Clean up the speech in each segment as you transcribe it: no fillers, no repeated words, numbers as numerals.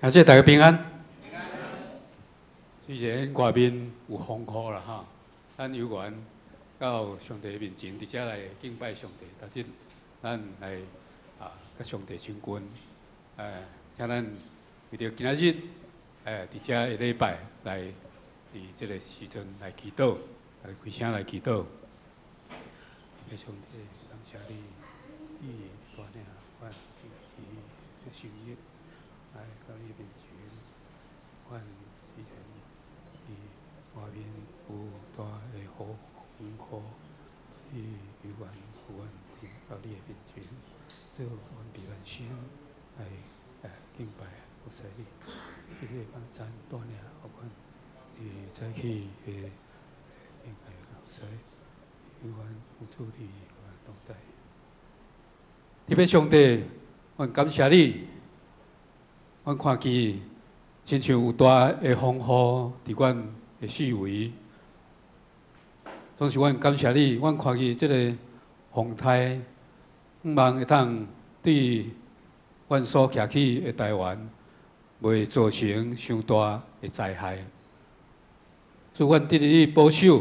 感谢大家平安。虽然外面有风雨啦哈，咱有缘到上帝面前，直接来敬拜上帝，但是咱来甲上帝亲近，请咱为着今仔日，直接下礼拜来，伫这个时阵来祈祷，来开声来祈祷。上帝，感谢你，你大领阮这心意来到你面前，阮以前伫外面有大的雨风，你有缘有缘到你的面前，做阮平安心来敬拜服侍你，你个帮咱大领互阮，早起敬拜服侍。有缘有助你，有缘同在。特别上帝，阮感谢你，阮看见亲像有大的风雨伫阮的四围，总是阮感谢你，阮看见这个风台，希望会当对阮所徛起的台湾，袂造成伤大的灾害。祝阮得你保守。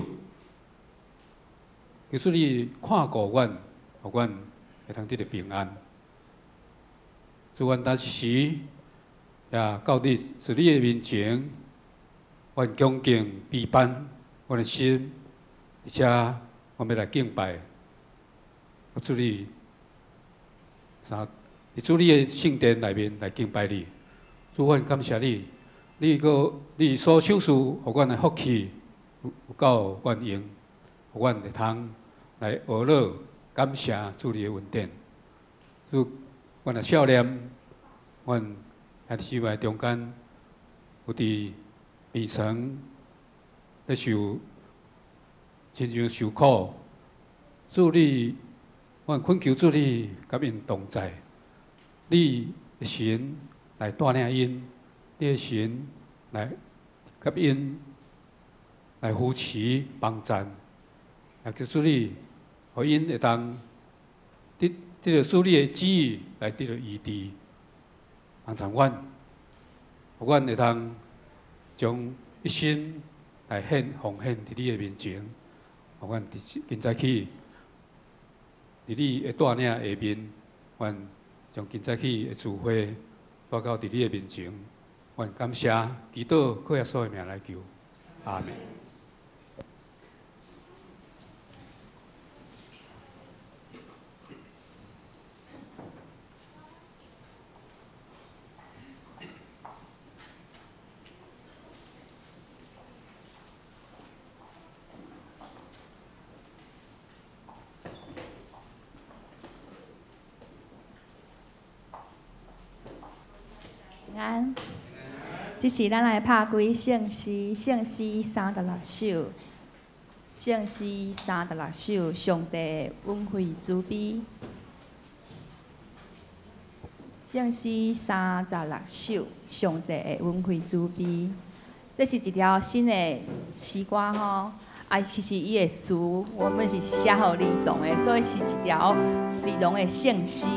求主你看顾阮，互阮会通得到平安。祝阮当时也到你伫你的面前，阮恭敬陪伴阮的心，而且阮要来敬拜。祝你伫你的圣殿内面来敬拜你。祝阮感谢你，你所手事，互阮的福气有够阮用。阮会通来学乐感谢主你的恩典，主，阮的少年，阮在生活中间有伫病床咧受，亲像受苦，主你，阮恳求主你甲因同在，你的神来带领因，你的神来甲因来扶持帮赞。也求主你，互因会当得到主你的旨意来得到医治，帮助阮，互阮会当将一生来奉献伫你的面前，互阮今早起，伫你的带领下面，阮将今早起的聚会带到伫你的面前，阮感谢祈祷靠耶稣的名来求，阿门。 安，这是咱来拍开圣诗36首，圣诗36首，上帝的恩惠慈悲。圣诗36首，上帝的恩惠慈悲。这是一条新的诗歌吼，其实伊的词原本是写予儿童的，所以是一条儿童的圣诗。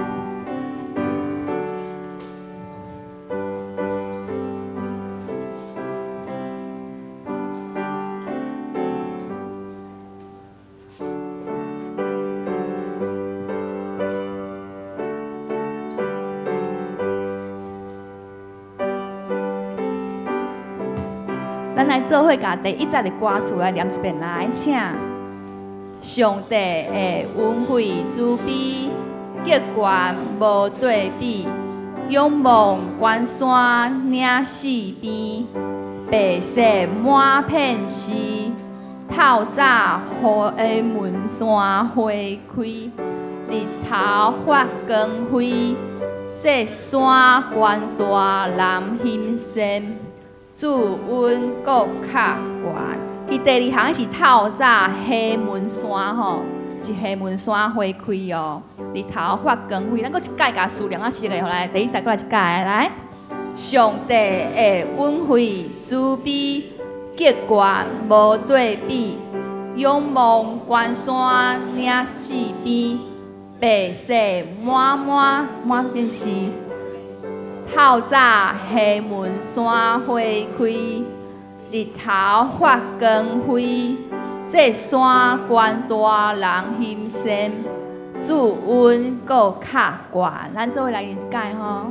咱来做伙，甲第一节的歌词来念一遍来，请。上帝的恩惠慈悲，极悬无对比，仰望关山岭四边，白雪满片时，透早雨的门山花开，日头发光辉，这山悬大蓝欣线。主恩国较悬，伊第二行是透早西门山吼，是西门山花开哦，日头发光辉。咱搁一届甲数量仔熟个，来第一节过来一届来。上帝的恩惠慈悲，极悬无对比，仰望关山岭四边，白雪满片时。 透早西门山花开，日头发光辉。这山关大人心善，自温搁较悬。咱做伙来念一解吼。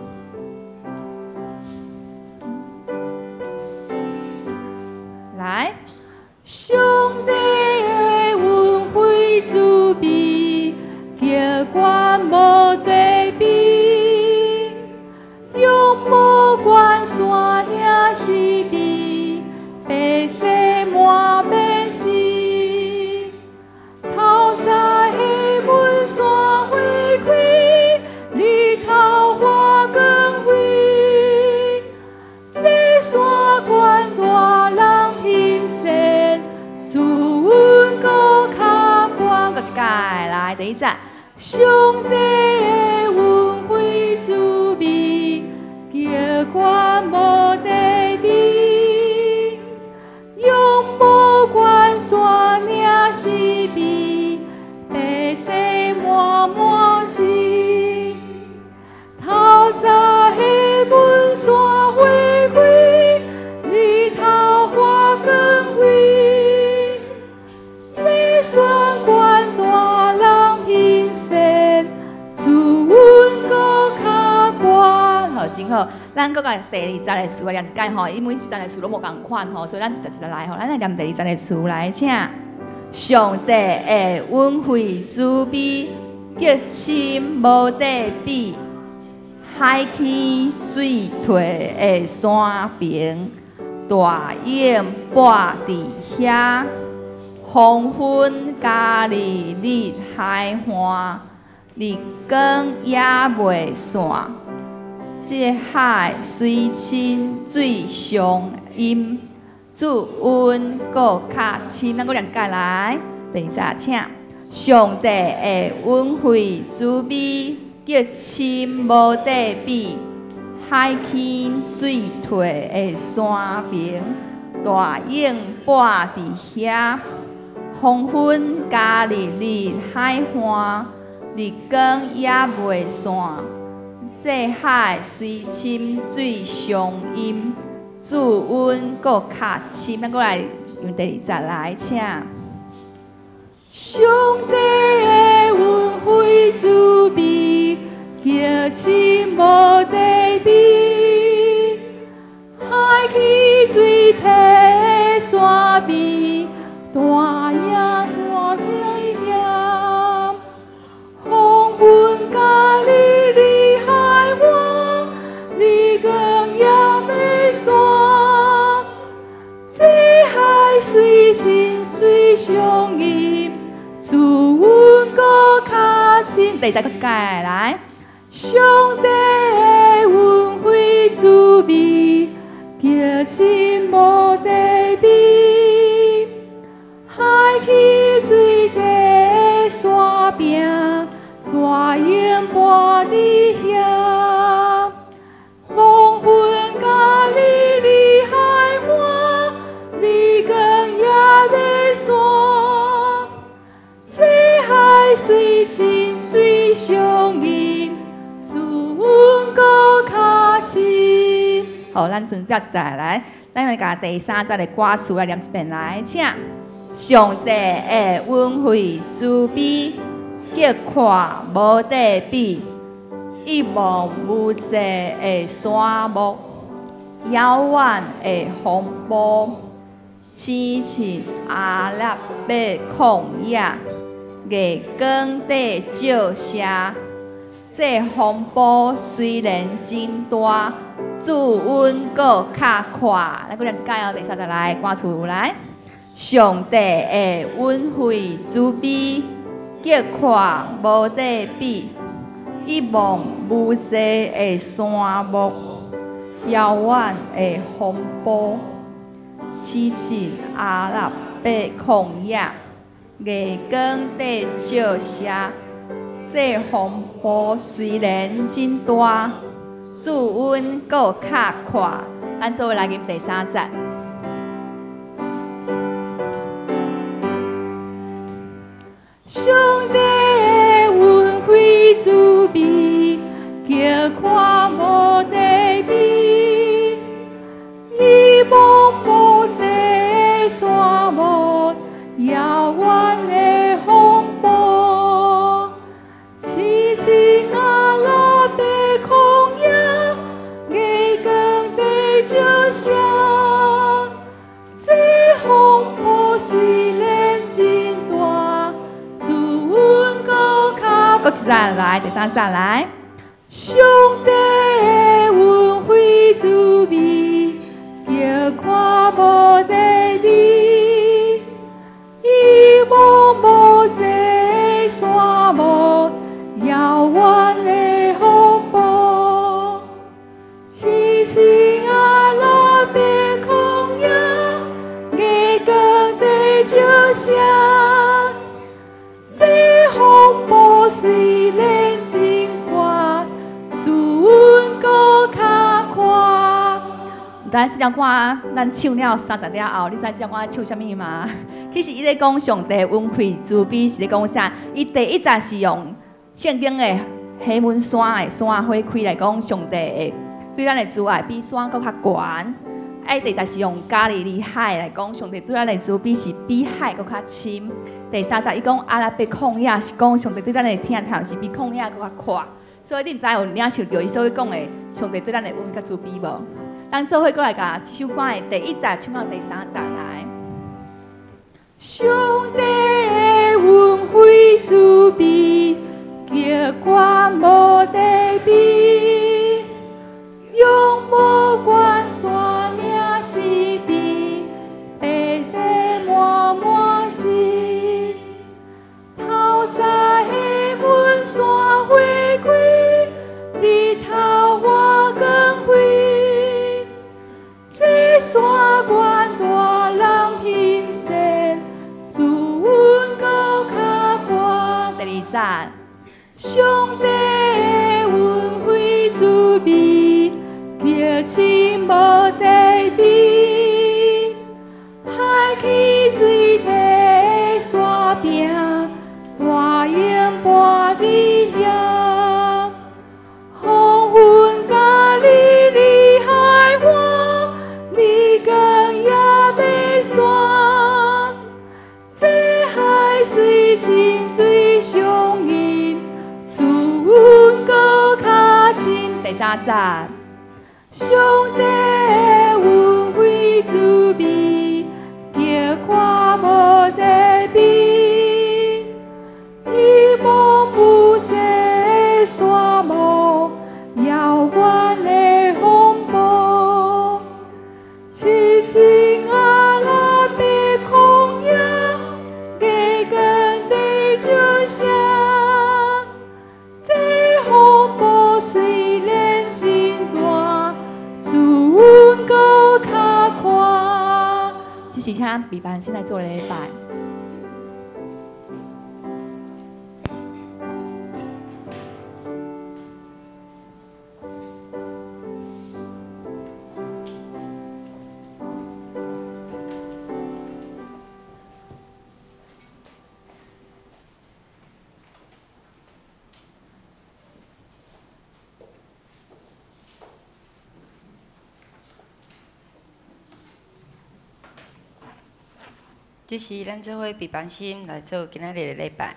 来，上帝的恩惠慈悲，极观无地比，永无关山岭是比，白色满面是，透早西门山花开，日头花光辉，这山关大人心善，自阮搁较悬。搁一届来，第一节，上帝的恩惠慈悲，极观无地比，永无关山岭是比，白色满满是，透早西门山花开，日头花光辉，这山关大人心善，自阮搁较悬。好，真好。咱搁甲第二节的词来念一解吼，因为节的词拢无共款吼，所以咱一节来吼。咱来念第二节的词来，请。上帝的恩惠慈悲，极深无地比，海起水退的山平，大雁跋伫遐，黄昏加日日海岸，日光也袂散。这海水清水上阴，自温搁较深。咱搁念一解来，第二节请。上帝的恩惠慈悲，极深无地比，海起水退的山平，大雁跋伫遐，黄昏加日日海岸，日光也袂散。这海水深水上阴，自温搁较深。咱过来用第二节来，请。上帝的恩惠慈悲，极深无地比，海起水退的山边，大雁带天险，黄昏加日日海岸，日光也袂散。这海水深水上阴，自阮搁较深。第二节搁一解来，上帝的恩惠慈悲，极深无地比，海起水退的山边，大雁跋伫遐，黄昏加日日海岸，日光也袂散。这海水深水上阴，自阮搁较深。好，咱顺接一下来，咱来甲第三节的歌词来念一遍来，请。上帝的恩惠慈悲，极宽无地比，一望无际的山木，遥远的风波，痴情阿拉伯旷野，月光底照射。这风波虽然真大，自阮搁较快。咱搁念一解哦，第三节来，歌词来。上帝的恩惠慈悲，极宽无地比，一望无际的山木，遥远的风波，痴情阿拉伯旷野，月光底照射。这风波虽然真大，自阮搁较快。咱做伙来念第三节。上帝的恩惠慈悲，极宽无地再来，第三再来。上帝的恩惠慈悲，叫看无地味，一望无际山漠，遥远的风暴，凄清阿拉别空野，月光地照射。这风暴虽然真大，自阮搁较宽。但是这首歌咱唱了30了后，你知这首歌唱啥物吗？其实伊咧讲上帝恩惠慈悲是咧讲啥？伊第一节是用圣经的黑门山的山花开来讲上帝的对咱的慈爱比山搁较悬。第二是用加利利海来讲上帝对咱的慈悲是比海搁较深。第三节伊讲阿拉伯旷野是讲上帝对咱的疼痛是比旷野搁较阔。所以你毋知有领受到伊所讲的上帝对咱的恩惠甲慈悲无？咱做伙过来甲这首歌的第一节唱到第三节来。上帝的恩惠慈悲，叫关无地比，永无关山岭四边，白雪满满是，透早黑门山花开，日头我光辉，这山关大人欣赏。自阮搁较宽。第二节，上帝的恩惠慈悲，叫深无地比，海起水堤山坪，大雁伴你遐，黄昏甲你离海湾，你更也要山。这海水清水相映，自阮搁较深。第三节，上帝的恩惠慈悲，叫看无地比，一望无际山漠，遥远的风暴，凄清阿拉伯旷野。月光地照射，这风暴虽然真大，自阮搁较宽。这是请比班先来做礼拜。 这是咱做伙备班心来做今仔日的礼拜。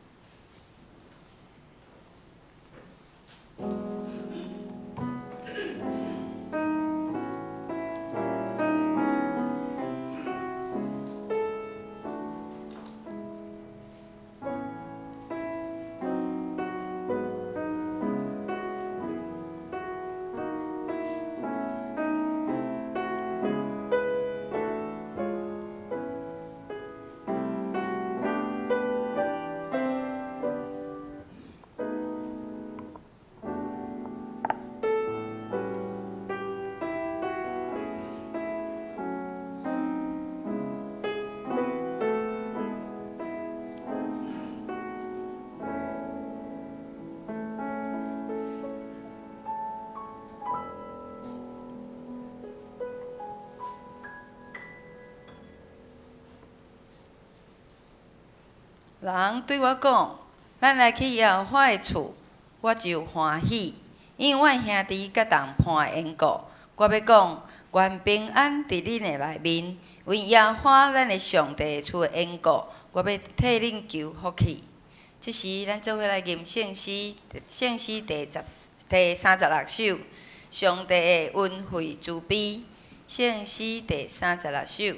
人对我讲：“咱来去耶和华的厝，我就欢喜，因为阮兄弟甲同伴的缘故。我要讲，愿平安伫恁的内面，为耶和华咱的上帝的厝的缘故，我要替恁求福气。”这是咱做伙来吟圣诗，圣诗第36首，上帝的恩惠慈悲，圣诗第36首。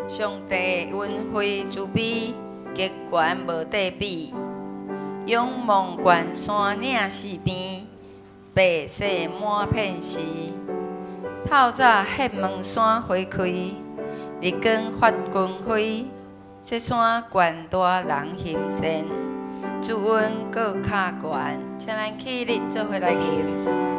上帝恩惠慈悲，极权无地比。仰望悬山岭四边，白雪满片时。透早黑门山花开，日光发光辉。这山悬大人行善，主恩搁较悬。请咱起立做伙来吟。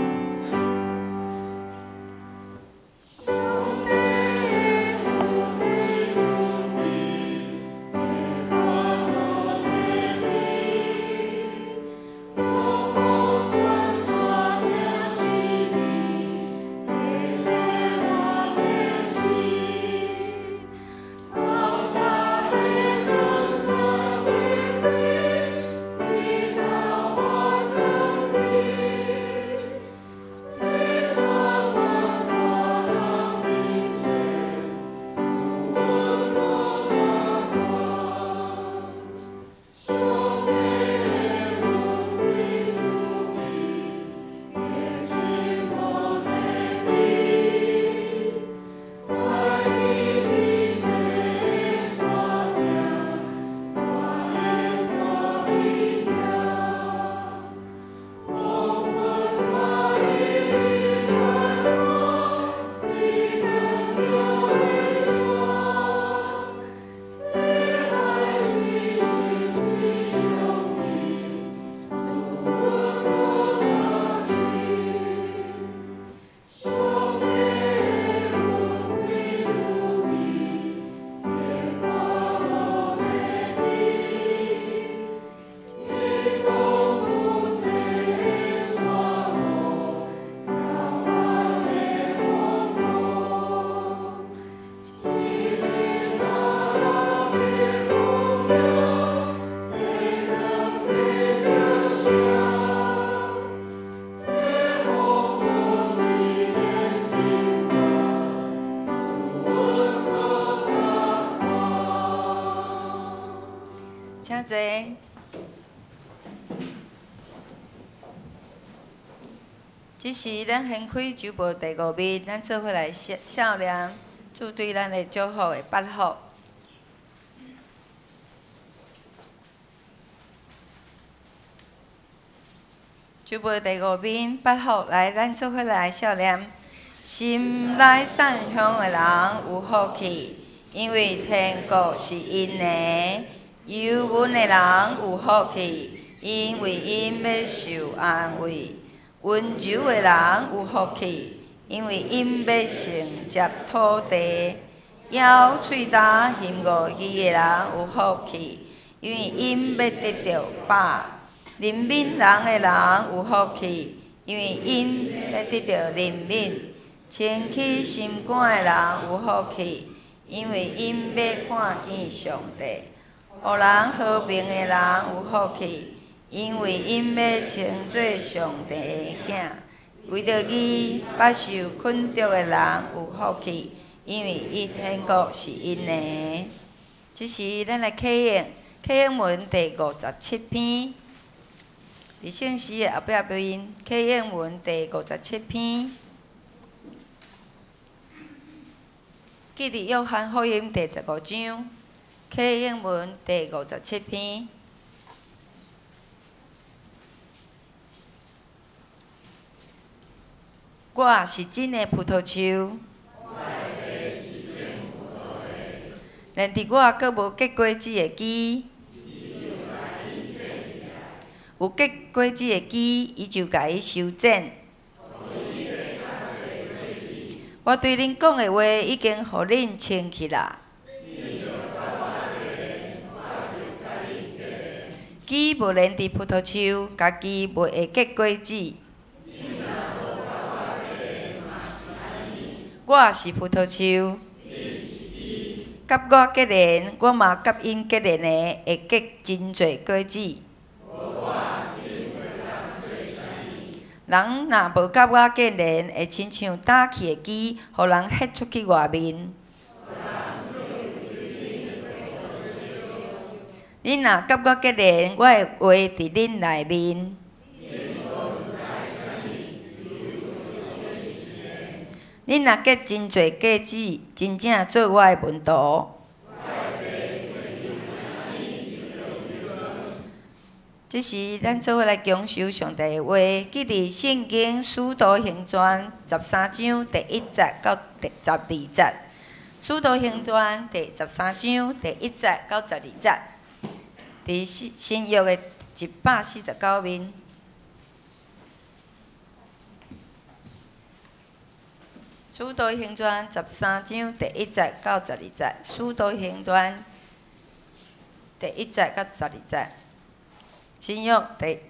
请坐。这时，咱掀开周报第5面，咱做伙来笑念，祝对咱的祝福的祝福。周报第5面，祝福来，咱做伙来笑念。心内善良的人有福气，因为天国是因的。 忧闷的人有福气，因为因要受安慰；温柔的人有福气，因为因要承接土地；咬喙焦、嫌恶语的人有福气，因为因要得到饱；怜悯人的人有福气，因为因要得到怜悯；清起心肝的人有福气，因为因要看见上帝。 予人和平的人有福气，因为因要称作上帝的囝；为着伊不受困着的人有福气，因为伊天国是因的。这时，咱来启应启应文第57篇，伫圣诗的后壁边，启应文第57篇，记伫约翰福音第15章。 启应文第57篇，我是真的葡萄树，连伫我阁无结果子的枝，有结果子的枝，伊就甲伊修剪。我对恁讲的话已经互恁清起啦。 枝无连伫葡萄树，家己袂会结果子。我是葡萄树，甲我结连，我嘛甲因结连的，会结真侪果子。人若无甲我结连，会亲像打去的枝，互人ฮ็出去外面。 恁若甲我结连，我会活伫恁内面。 恁若结真侪果子，真正做我的门徒。这是咱做伙来讲授上帝的话，记伫圣经《使徒行传》13章第1节到第12节，《使徒行传》第13章第1节到12节，伫新约的149面。《使徒行传》13章第1节到12节，《使徒行传》第1节到12节。新约第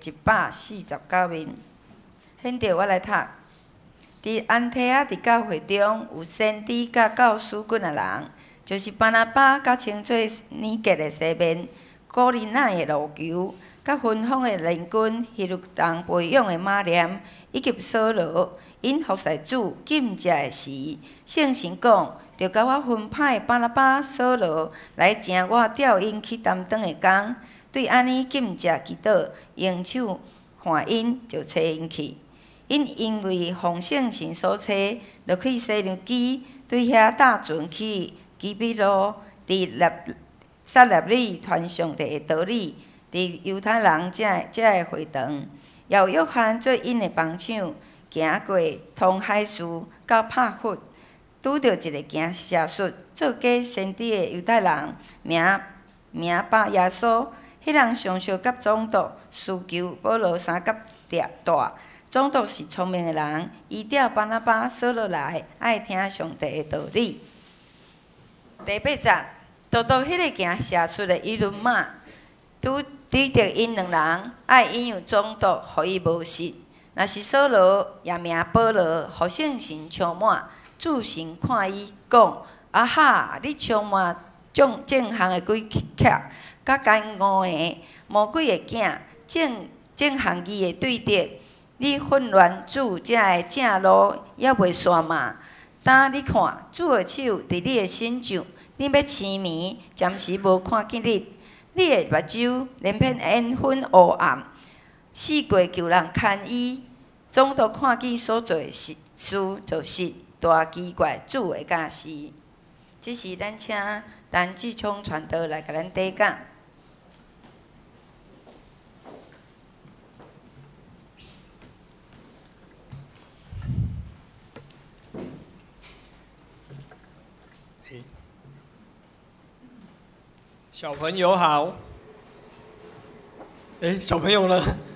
149面，现着我来读。伫安提阿伫教会中有先知甲教书几啊人，就是巴拿巴甲称做尼格的西面，古利奈的路求，甲分封的联军希律人培养的马廉，以及扫罗，因服侍主禁食的时，圣神讲，着甲我分派巴拿巴、扫罗来正我调因去担当的工。对安尼禁食祈祷，用手看因，就找因去。因为奉圣神所找，就去西凉基，对遐搭船去基比路，伫撒纳里传上帝的道理，伫犹太人遮的会堂，由约翰做因的帮手，行过通海树到帕弗，拄着一个行邪术做假先知的犹太人，名巴耶稣。迄人常常甲总督需求保罗三角大，总督是聪明的人，伊调巴拿巴、扫罗来，爱听上帝的道理。第8节，独迄个行邪术的伊伦马，拄着因两人，爱引诱总督，互伊无信。若是扫罗，也名保罗，互圣神充满，主神看伊讲：啊哈，你充满正行的鬼客。甲奸误的魔鬼的囝，正行义的对敌，你混乱主遮的正路，也袂煞嘛？当你看主的手伫你的身上，你要痴迷，暂时无看见日，你的目睭连片烟熏乌暗，四过求人牵伊，总督看见所做的事，就是大奇怪主的教示。这是咱请陈志聪传道来甲咱底讲。 小朋友好，小朋友呢？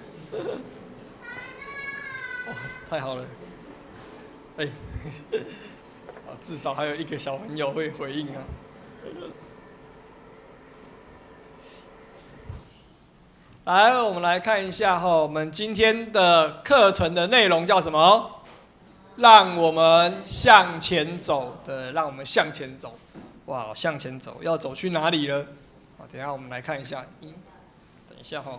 哦，太好了，至少还有一个小朋友会回应啊。来，我们来看一下我们今天的课程的内容叫什么？让我们向前走的，让我们向前走。哇，向前走，要走去哪里呢？好，等一下我们来看一下。等一下哈。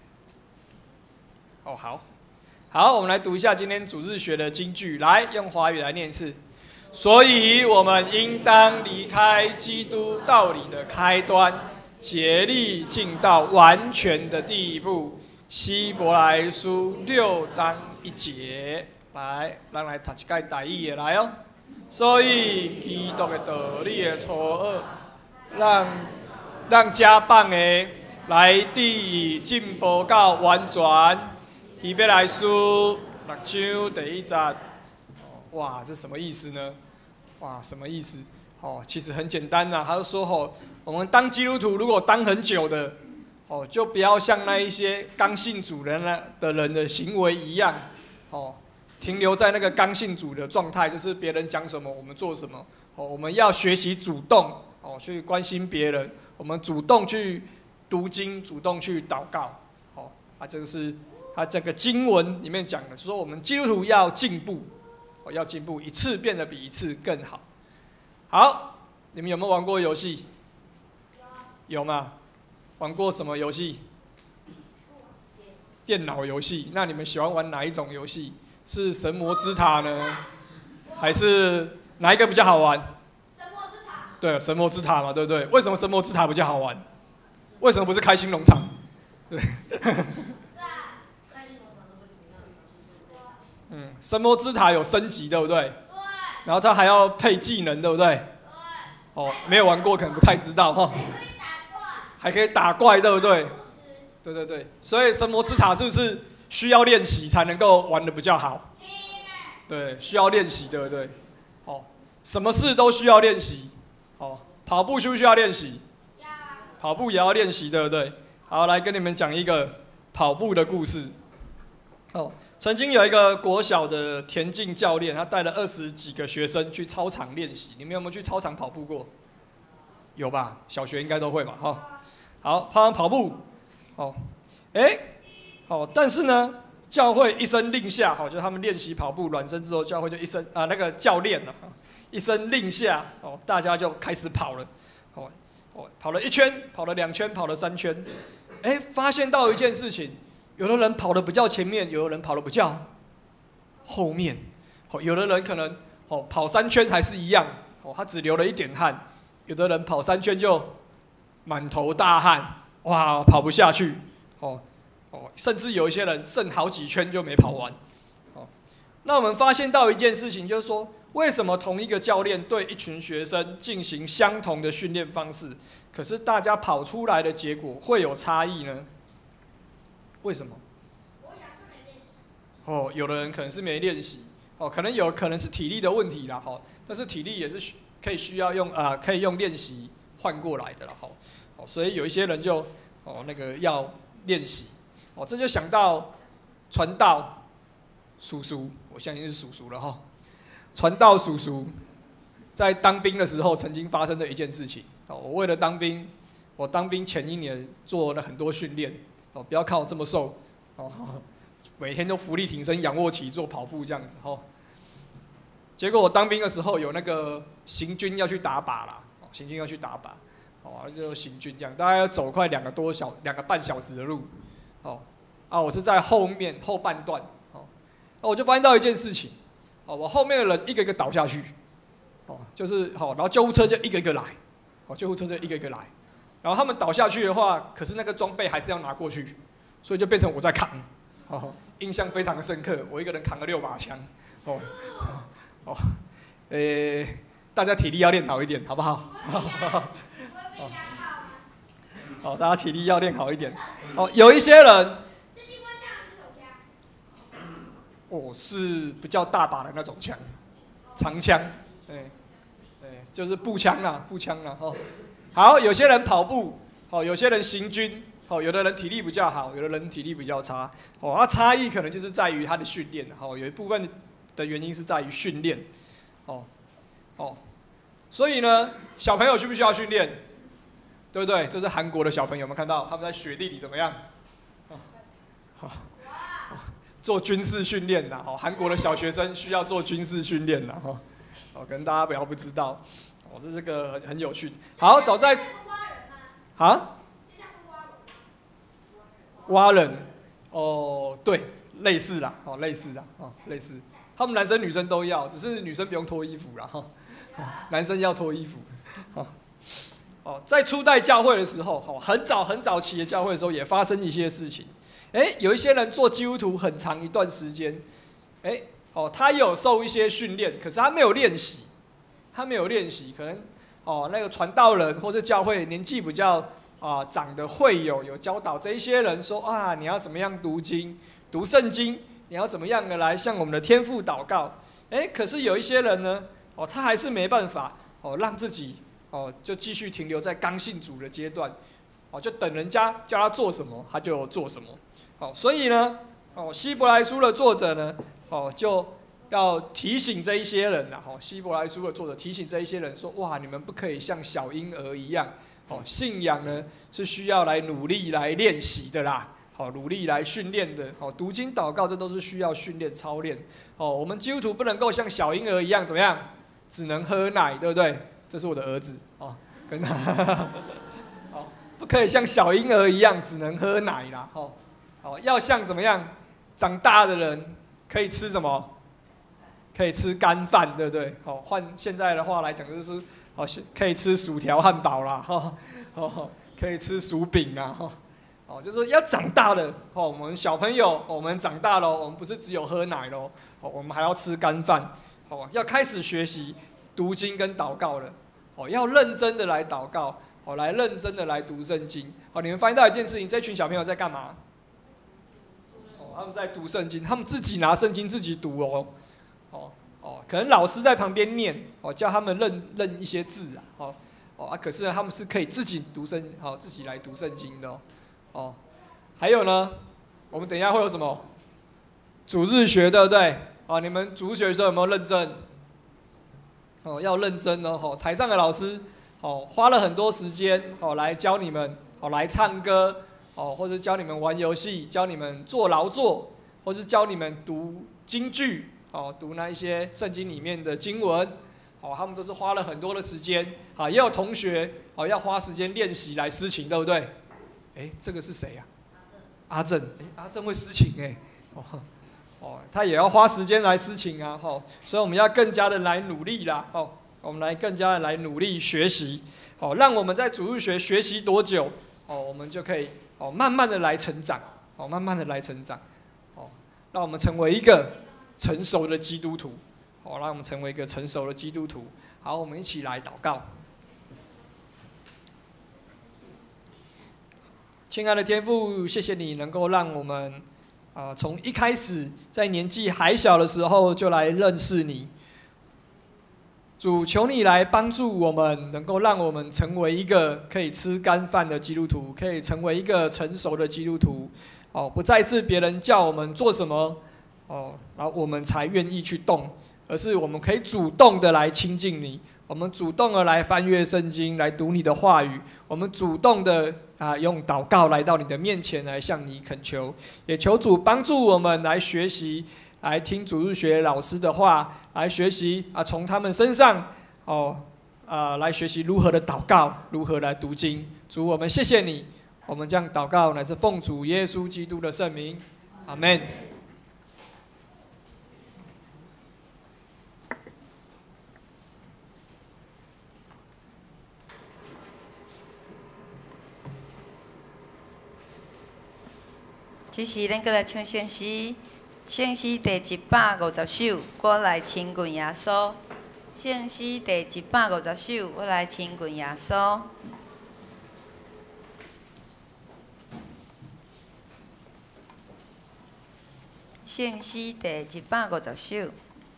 哦，好，我们来读一下今天主日学的金句。来，用华语来念一次。所以，我们应当离开基督道理的开端，竭力进到完全的地步。希伯来书6章1节。来，咱来读一解台语的来哦。所以，基督的道理的初二，让加棒的来地进步到完全。希伯来书6章第1节。哇，这什么意思呢？哇，什么意思？其实很简单呐。他就说我们当基督徒如果当很久的，就不要像那一些刚信主的人的行为一样，停留在那个刚信主的状态，就是别人讲什么我们做什么。我们要学习主动，去关心别人，我们主动去读经，主动去祷告。这个是他这个经文里面讲的，说我们基督徒要进步，要进步，一次变得比一次更好。好，你们有没有玩过游戏？有吗？玩过什么游戏？电脑游戏。那你们喜欢玩哪一种游戏？是神魔之塔呢，还是哪一个比较好玩？神魔之塔。对，神魔之塔嘛，对不对？为什么神魔之塔比较好玩？为什么不是开心农场？对。神魔之塔有升级，对不对？对。 然后它还要配技能，对不对？哦，没有玩过可能不太知道哈。还可以打怪，对不对？对对对，所以神魔之塔是不是需要练习才能够玩得比较好？对，需要练习，对不对？哦，什么事都需要练习。哦，跑步需不需要练习？跑步也要练习，对不对？好，来跟你们讲一个跑步的故事。哦，曾经有一个国小的田径教练，他带了20几个学生去操场练习。你们有没有去操场跑步过？有吧？小学应该都会吧？哈，好，跑步，哦，好，但是呢，教会一声令下，好，就是他们练习跑步暖身之后，教会就一声那个教练呢，一声令下，哦，大家就开始跑了，哦，跑了1圈，跑了2圈，跑了3圈，发现到一件事情，有的人跑得比较前面，有的人跑得比较后面，有的人可能跑3圈还是一样，他只流了一点汗，有的人跑3圈就满头大汗，哇，跑不下去，甚至有一些人剩好几圈就没跑完，那我们发现到一件事情，就是说，为什么同一个教练对一群学生进行相同的训练方式，可是大家跑出来的结果会有差异呢？为什么？有的人可能是没练习，可能是体力的问题啦，但是体力也是可以用练习换过来的啦，所以有一些人就要练习，这就想到传道叔叔，我相信是叔叔了哈。传道叔叔在当兵的时候曾经发生的一件事情，我为了当兵，我当兵前1年做了很多训练，不要看我这么瘦，每天都浮力挺身、仰卧起坐、跑步这样子，结果我当兵的时候有那个行军要去打靶啦，行军要去打靶，就行军这样，大概要走快2个半小时的路，我是在后半段，我就发现到一件事情，我后面的人一个一个倒下去，然后救护车就一个一个来，然后他们倒下去的话，可是那个装备还是要拿过去，所以就变成我在扛，印象非常的深刻，我一个人扛了6把枪，大家体力要练好一点，好不好？大家体力要练好一点。有一些人，是比较大把的那种枪，长枪，就是步枪啦。好，有些人跑步，有些人行军，有的人体力比较好，有的人体力比较差，差异可能就是在于他的训练，有一部分的原因是在于训练，所以呢，小朋友需不需要训练？对不对？这是韩国的小朋友，有没有看到他们在雪地里怎么样？做军事训练的，韩国的小学生需要做军事训练的，可能大家不要不知道，这个很有趣。好，早在挖人，对，类似啦，类似，他们男生女生都要，只是女生不用脱衣服啦，男生要脱衣服，在初代教会的时候，很早期的教会的时候，也发生一些事情。有一些人做基督徒很长一段时间，他也有受一些训练，可是他没有练习，可能那个传道人或是教会年纪比较长的会有教导这一些人说你要怎么样读经、读圣经，你要怎么样的来向我们的天父祷告。可是有一些人呢，他还是没办法让自己就继续停留在刚信主的阶段，就等人家叫他做什么，他就做什么。所以呢，希伯来书的作者呢，就要提醒这一些人啦。希伯来书的作者提醒这一些人说：哇，你们不可以像小婴儿一样，信仰呢是需要来努力来练习的啦，努力来训练的。读经祷告这都是需要训练操练。我们基督徒不能够像小婴儿一样怎么样，只能喝奶，对不对？这是我的儿子跟他不可以像小婴儿一样只能喝奶啦，要像怎么样长大的人可以吃什么？可以吃干饭，对不对？换现在的话来讲就是可以吃薯条汉堡啦，可以吃薯饼啦，就是要长大了，我们小朋友我们长大了，我们不是只有喝奶咯，我们还要吃干饭， 好，要开始学习读经跟祷告了。哦，要认真的来祷告，哦，来认真的来读圣经。哦，你们发现到一件事情，这群小朋友在干嘛？哦，他们在读圣经，他们自己拿圣经自己读哦。可能老师在旁边念，哦，叫他们认一些字啊，可是他们是可以自己读圣，自己来读圣经的哦。还有呢，我们等一下会有什么主日学，对不对？哦，你们主日学的时候有没有认真？哦，要认真哦。台上的老师，花了很多时间，来教你们，来唱歌，或者教你们玩游戏，教你们做劳作，或是教你们读经句。读那一些圣经里面的经文，他们都是花了很多的时间，也有同学要花时间练习来司琴，对不对？这个是谁呀？阿正，阿正会司琴他也要花时间来司琴啊，所以我们要更加的来努力啦，我们来更加的来努力学习，让我们在主日学学习多久，我们就可以慢慢的来成长，慢慢的来成长，让我们成为一个成熟的基督徒，让我们成为一个成熟的基督徒。好，我们一起来祷告。亲爱的天父，谢谢你能够让我们从一开始在年纪还小的时候就来认识你。主，求你来帮助我们，能够让我们成为一个可以吃干饭的基督徒，可以成为一个成熟的基督徒。不再是别人叫我们做什么，然后我们才愿意去动，而是我们可以主动的来亲近你，我们主动的来翻阅圣经，来读你的话语，我们主动的用祷告来到你的面前，来向你恳求，也求主帮助我们来学习，来听主日学老师的话，来学习从他们身上来学习如何的祷告，如何来读经。主，我们谢谢你，我们将祷告乃是奉主耶稣基督的圣名，阿们。 这时咱搁来唱圣诗，圣诗第150首，我来亲近耶稣。圣诗第150首，我来亲近耶稣。圣诗第150首。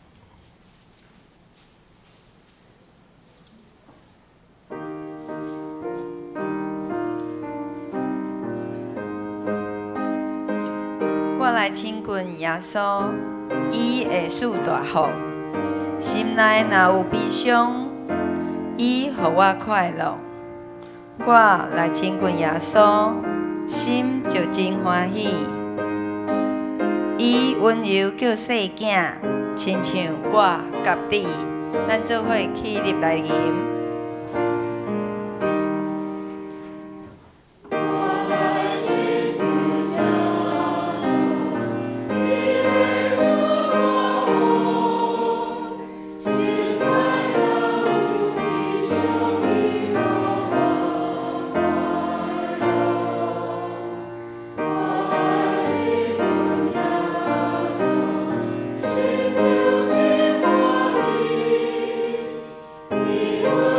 我来亲近耶稣，伊会赐大福。心内若有悲伤，伊予我快乐。我来亲近耶稣，心就真欢喜。伊温柔叫细囝，亲像我甲你，咱做伙起立来吟。 你。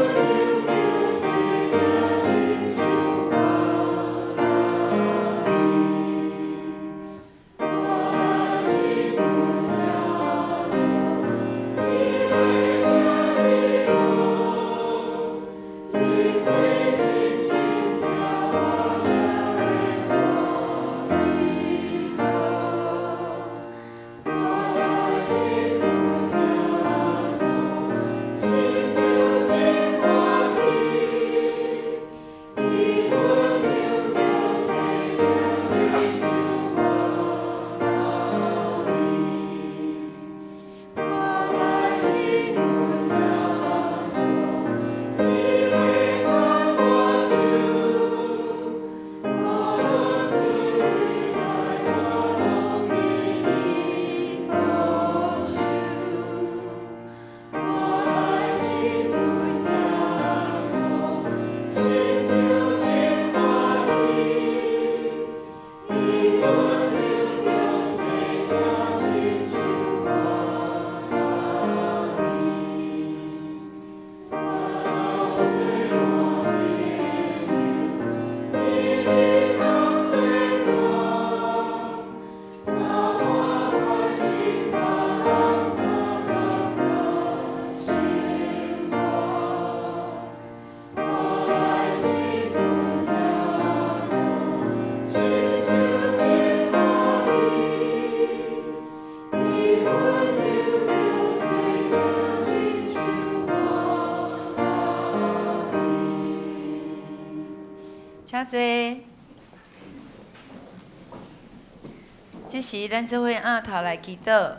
请坐。即时，咱做伙仰头来祈祷。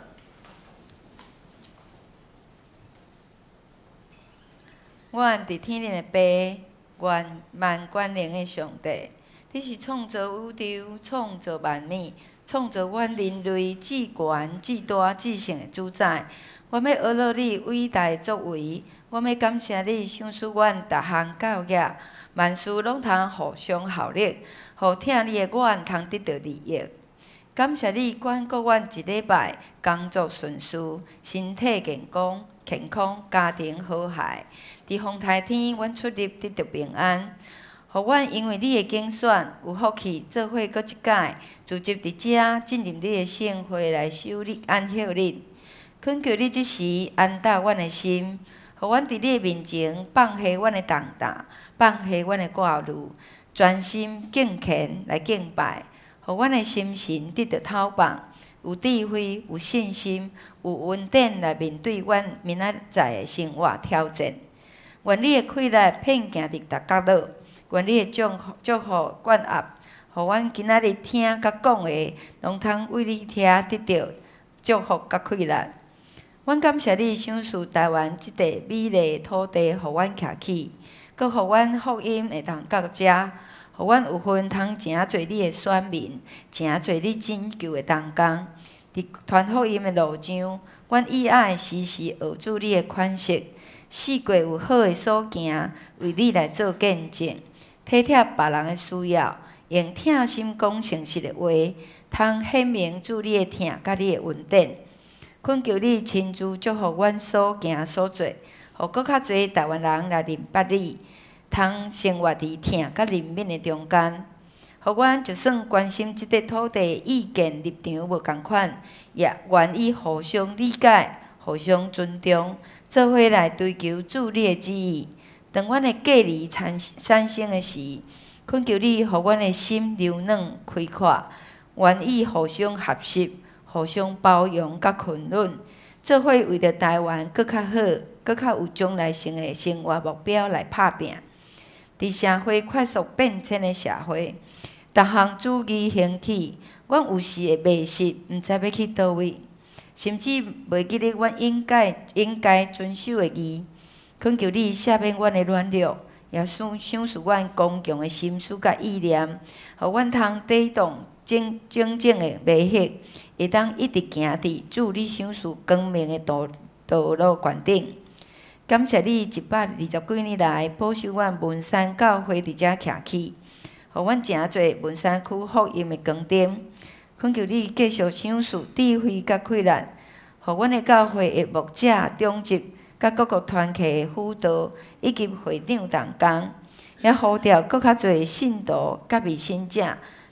阮伫天顶的爸，愿万关灵的上帝，你是创造宇宙、创造万物、创造阮人类至悬、至大、至圣的主宰。我要学乐你伟大的作为，我要感谢你赏赐阮逐项教业，万事拢通互相效力，互听你的阮通得到利益。感谢你管顾阮一礼拜，工作顺遂，身体健康，家庭和谐。伫风台天，阮出入得到平安。互阮因为你的竞选有福气，做伙搁一届，聚集伫遮，进入你的圣会来守你安息日。恳求你即时安踏阮的心，互阮伫你的面前放下阮的重担，放下阮的挂虑，专心敬虔来敬拜，互阮的心神得到透放，有智慧、有信心、有稳定来面对阮明仔载的生活挑战。愿你的快乐遍行伫逐角落，愿你的祝福灌压，互阮今仔日听甲讲的，拢通为你听得到祝福甲快乐。阮感谢你赏赐台湾即块美丽的土地，互阮徛起，佮互阮福音会当到遮，互阮有份通诚侪你的选民，诚侪你拯救的同工。伫传福音的路上，阮以爱时时学主你的款式，四界有好的所行，为你来做见证，体贴别人的需要，用疼心讲诚实的话，通显明主你的疼甲你的恩典。恳求你亲自祝福阮所行所做，互搁较侪台湾人来认捌你，通生活伫疼甲怜悯的中间。互阮就算关心即块土地意见立场无共款，也愿意互相理解、互相尊重，做伙来追求主你的旨意。当阮的隔离产生的时，恳求你，互阮的心柔软开阔，愿意互相合适。互相包容甲宽容，做伙为着台湾搁较好、搁较有将来性的生活目标来拍拼。伫社会快速变迁的社会，逐项主义兴起，阮有时会迷失，毋知要去倒位，甚至袂记得阮应该遵守的义。恳求你赦免阮的软弱，也赏赐阮刚强的心思甲意念，互阮通抵挡正的迷惑，会当一直行伫主你赏赐光明的道路悬顶。感谢你120几年来保守阮文山教会伫遮徛起，互阮诚侪文山区福音的光灯。恳求你继续赏赐智慧甲快乐，互阮的教会的牧者、长执甲各个团契的辅导以及会长同工，也呼召搁较侪信徒甲未信者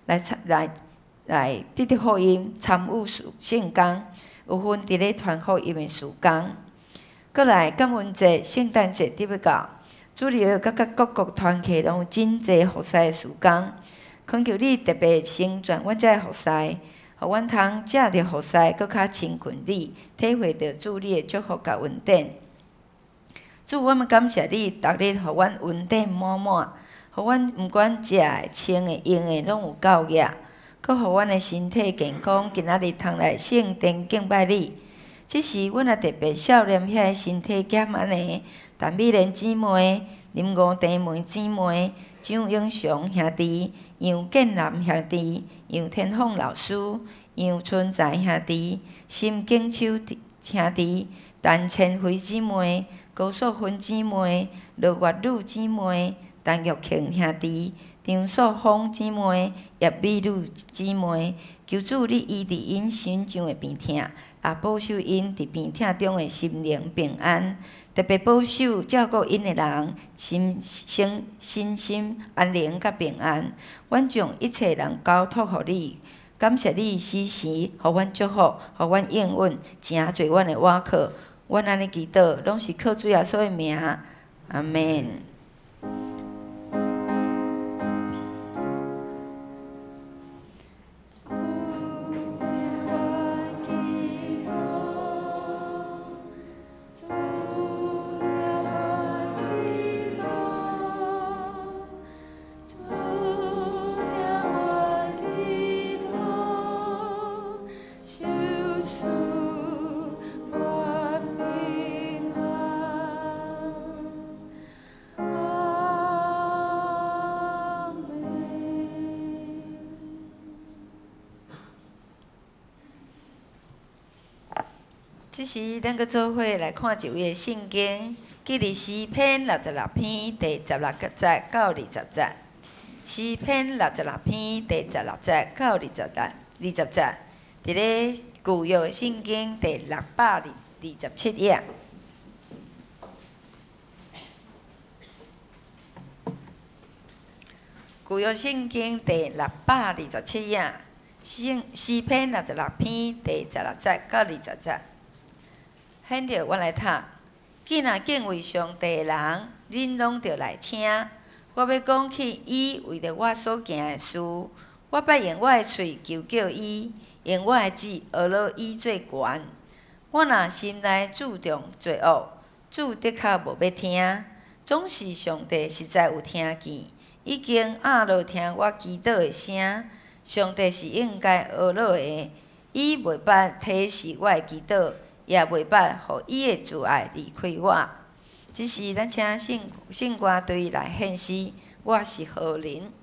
来得福音，参与圣工，有份伫咧传福音的事工。搁来感恩节、圣诞节伫要到，主要甲各国团契拢有真侪服侍的事工。恳求你特别成全阮遮的服侍，互阮通借着服侍，搁较亲近你，体会到主你的祝福甲恩典。主，我们感谢你，逐日互阮恩典满满，互阮毋管食的、穿的、用的，拢有够额，搁互阮的身体健康，今仔日通来圣殿敬拜你。即时，阮也特别少年遐个身体减安尼，陈美莲姊妹、林五弟妹姊妹、蒋永祥兄弟、杨建南兄弟、杨天凤老师、杨春才兄弟、심景秋兄弟、陈千辉姊妹、高素芬姊妹、罗月露姊妹、陈玉庆兄弟、张素芳姊妹、叶美露姊妹，求主你医治因心上的病痛，也保守因伫病痛中的心灵平安，特别保守照顾因的人身心安宁甲平安。阮将一切人交托互你，感谢你时时互阮祝福，互阮应允，诚侪阮的瓦靠。阮安尼祈祷，拢是靠主耶稣的名，阿门。 主即时咱搁做伙来看一位圣经，记伫诗篇66篇第16节到20节。诗篇66篇第16节到20节，伫咧旧约圣经第627页。旧约圣经第627页，诗篇66篇第16节到20节。现着我来读，既若敬畏上帝的人，恁拢着来听。我要讲起伊为着我所行的事，我捌用我的喙求叫伊，用我的指学了伊做悬。我若心内注重罪恶，主的确无要听。总是上帝实在有听见，已经压落听我祈祷的声。上帝是应该学了的，伊袂捌提示我的祈祷，也袂捌互伊的慈爱离开我。只是咱请圣歌对伊来献诗，我是何人？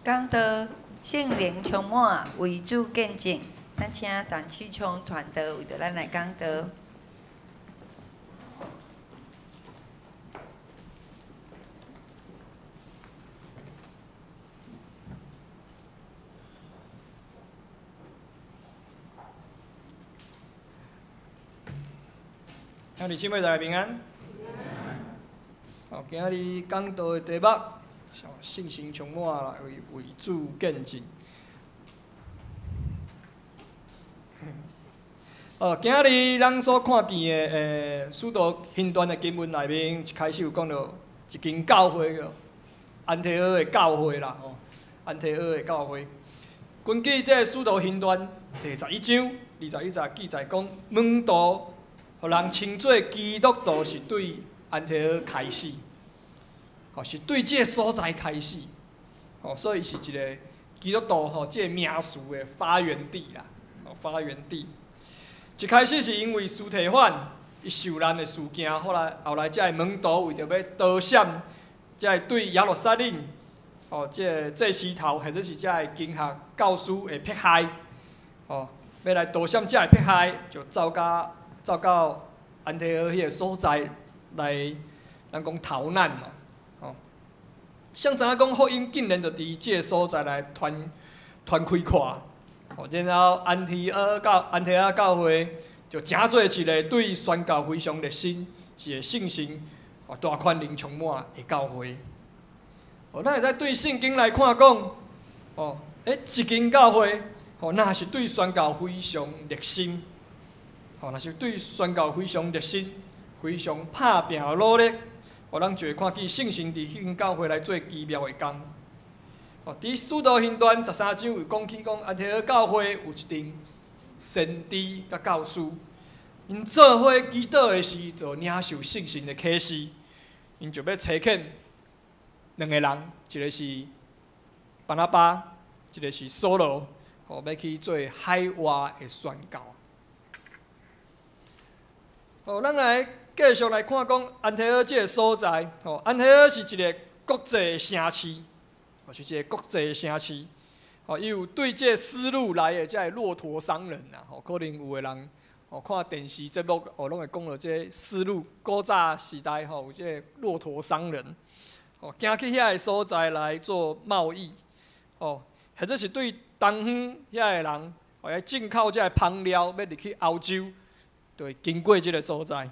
讲到圣灵充满，为主见证，咱请陈启聪团队为着咱来讲道。 兄弟姊妹大家平安。今日讲道的题目，信心充满啦，为主见证。今日咱所看见的使徒行传的经文内面，一开始有讲到一间教会个安提阿的教会啦，安提阿的教会。根据这使徒行传第11章21节记载讲，门徒互人称作基督徒是对安提阿开始，是对这个所在开始，所以是一个基督徒这个名词的发源地啦，发源地。一开始是因为司提反伊受难的事件，后来才会门徒为着要逃闪，才会对耶路撒冷这时头或者是才会惊吓教师的迫害，要来逃闪这个迫害，就走到安提阿迄个所在来，咱讲逃难嘛，谁知影讲福音竟然就伫即个所在来传开看，然后安提阿教会就成做一个对宣教非常热心，是个信心大宽灵充满的教会。咱会使对圣经来看讲，一间教会，若是对宣教非常热心。若是对宣教非常热心、非常拍拼努力，咱就会看见圣神伫迄间教会来做奇妙的工。伫使徒行传13章有讲起讲，安提阿教会有一群先知甲教师，因做伙祈祷的时，就领受圣神的启示，因就要找拣两个人，一个是巴拿巴，一个是扫罗，要去做海外的宣教。咱来继续来看讲安提阿这个所在。安提阿是一个国际城市，是一个国际城市。伊有对这丝路来的这骆驼商人啊，可能有的人看电视节目，拢会讲到这丝路古早时代有这骆驼商人，行去遐个所在来做贸易，或者是对东方遐个人，来进口这香料，要入去欧洲。就会经过这个所在，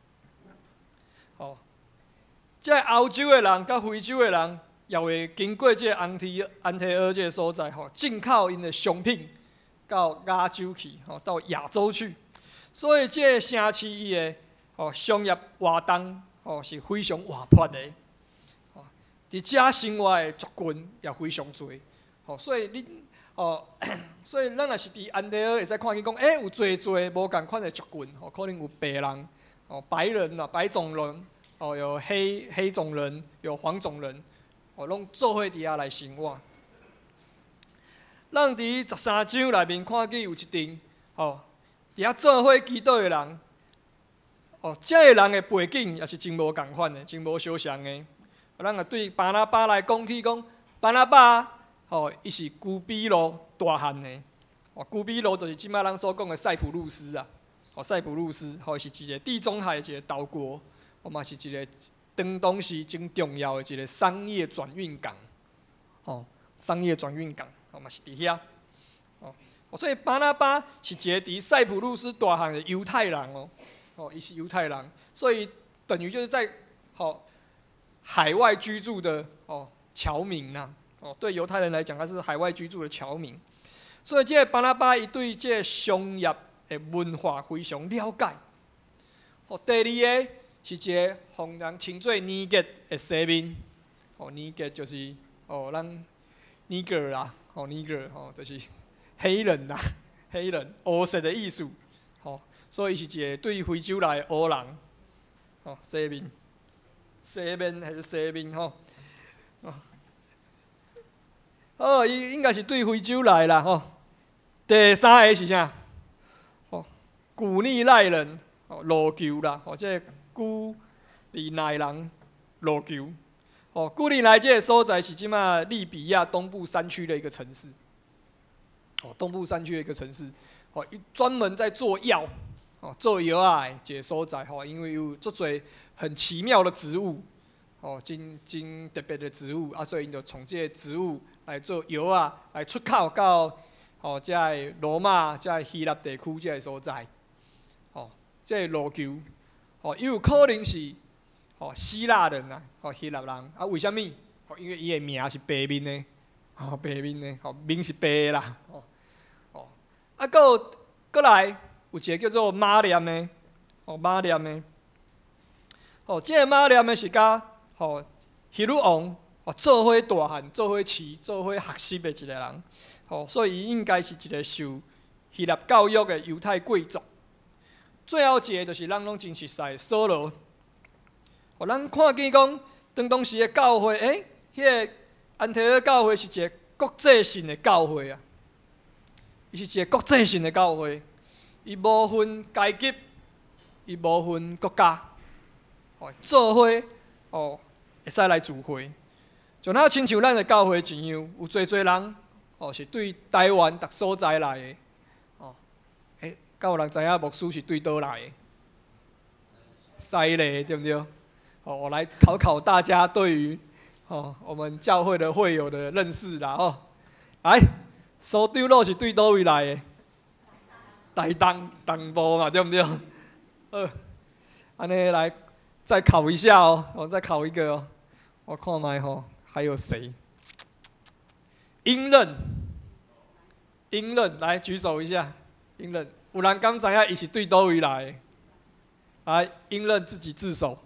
这欧洲的人甲非洲的人也会经过这安提阿这个所在，进口因的商品到亚洲去，到亚洲去。所以这个城市伊的商业活动是非常活泼的，伫遮生活的族群也非常多，所以所以咱若是伫安提阿会使看见讲，有侪无共款的族群，可能有白人，白人啦，白种人，有黑种人，有黄种人，拢做伙伫遐来生活。咱伫13章内面看见有一群，伫遐做伙祈祷的人，这个人的背景也是真无共款的，真无相像的。咱也对巴拿巴来讲起讲，巴拿巴。伊是居比路大汉的，居比路就是即摆咱所讲的塞浦路斯啊，塞浦路斯，是一个地中海一个岛国，嘛是一个当时真重要的一个商业转运港，商业转运港，嘛是伫遐，所以巴拿巴是一个伫塞浦路斯大汉的犹太人伊是犹太人，所以等于就是在海外居住的侨民呐。对犹太人来讲，他是海外居住的侨民，所以这个巴拿巴伊对这个商业的文化非常了解。第二个是一个互人称作尼格的西面，尼格就是咱尼格尔啦，尼格尔就是黑人啦，黑人乌色的意思，所以是一个对非洲来的乌人，西面还是西面伊应该是对非洲来啦第三个是啥？古利奈人路球啦，这古利奈人路球， 哦，古利来这个所在是即马利比亚东部山区的一个城市。哦，东部山区的一个城市。哦，专门在做药，哦，做药啊的一个所在。吼，因为有足侪很奇妙的植物，哦，真特别的植物啊，所以因就从这个植物来做药啊，来出口到哦，这个罗马、这个希腊地区这个所在。哦，这个路球，哦，伊有可能是哦希腊人啊，哦希腊人啊，为什么？哦，因为伊的名是白面的，哦白面的，哦面是白的啦，哦。啊，搁来有一个叫做马念的，哦马念的，哦，这个马念的是甲哦希律王哦做伙大汉、做伙饲、做伙学习的一个人，哦，所以伊应该是一个受希腊教育的犹太贵族。最后一个就是咱拢真熟悉的扫罗，哦，咱看见讲当时的教会，迄个安提阿教会是一个国际性的教会啊。伊是一个国际性的教会，伊无分阶级，伊无分国家，哦，做伙哦会使来聚会，就那亲像咱的教会一样，有侪人哦是对台湾逐所在来的，哦，敢有人知影牧师是对倒来的？西嘞，对不对？哦，我来考考大家对于哦我们教会的会友的认识啦，哦，来。苏长老是对倒位来的？台东部嘛，对不对？安尼来再考一下哦，我再考一个哦。我看卖吼，还有谁？英任来举手一下。英任，有人敢知影伊是对倒位来的？来，英任自己自首。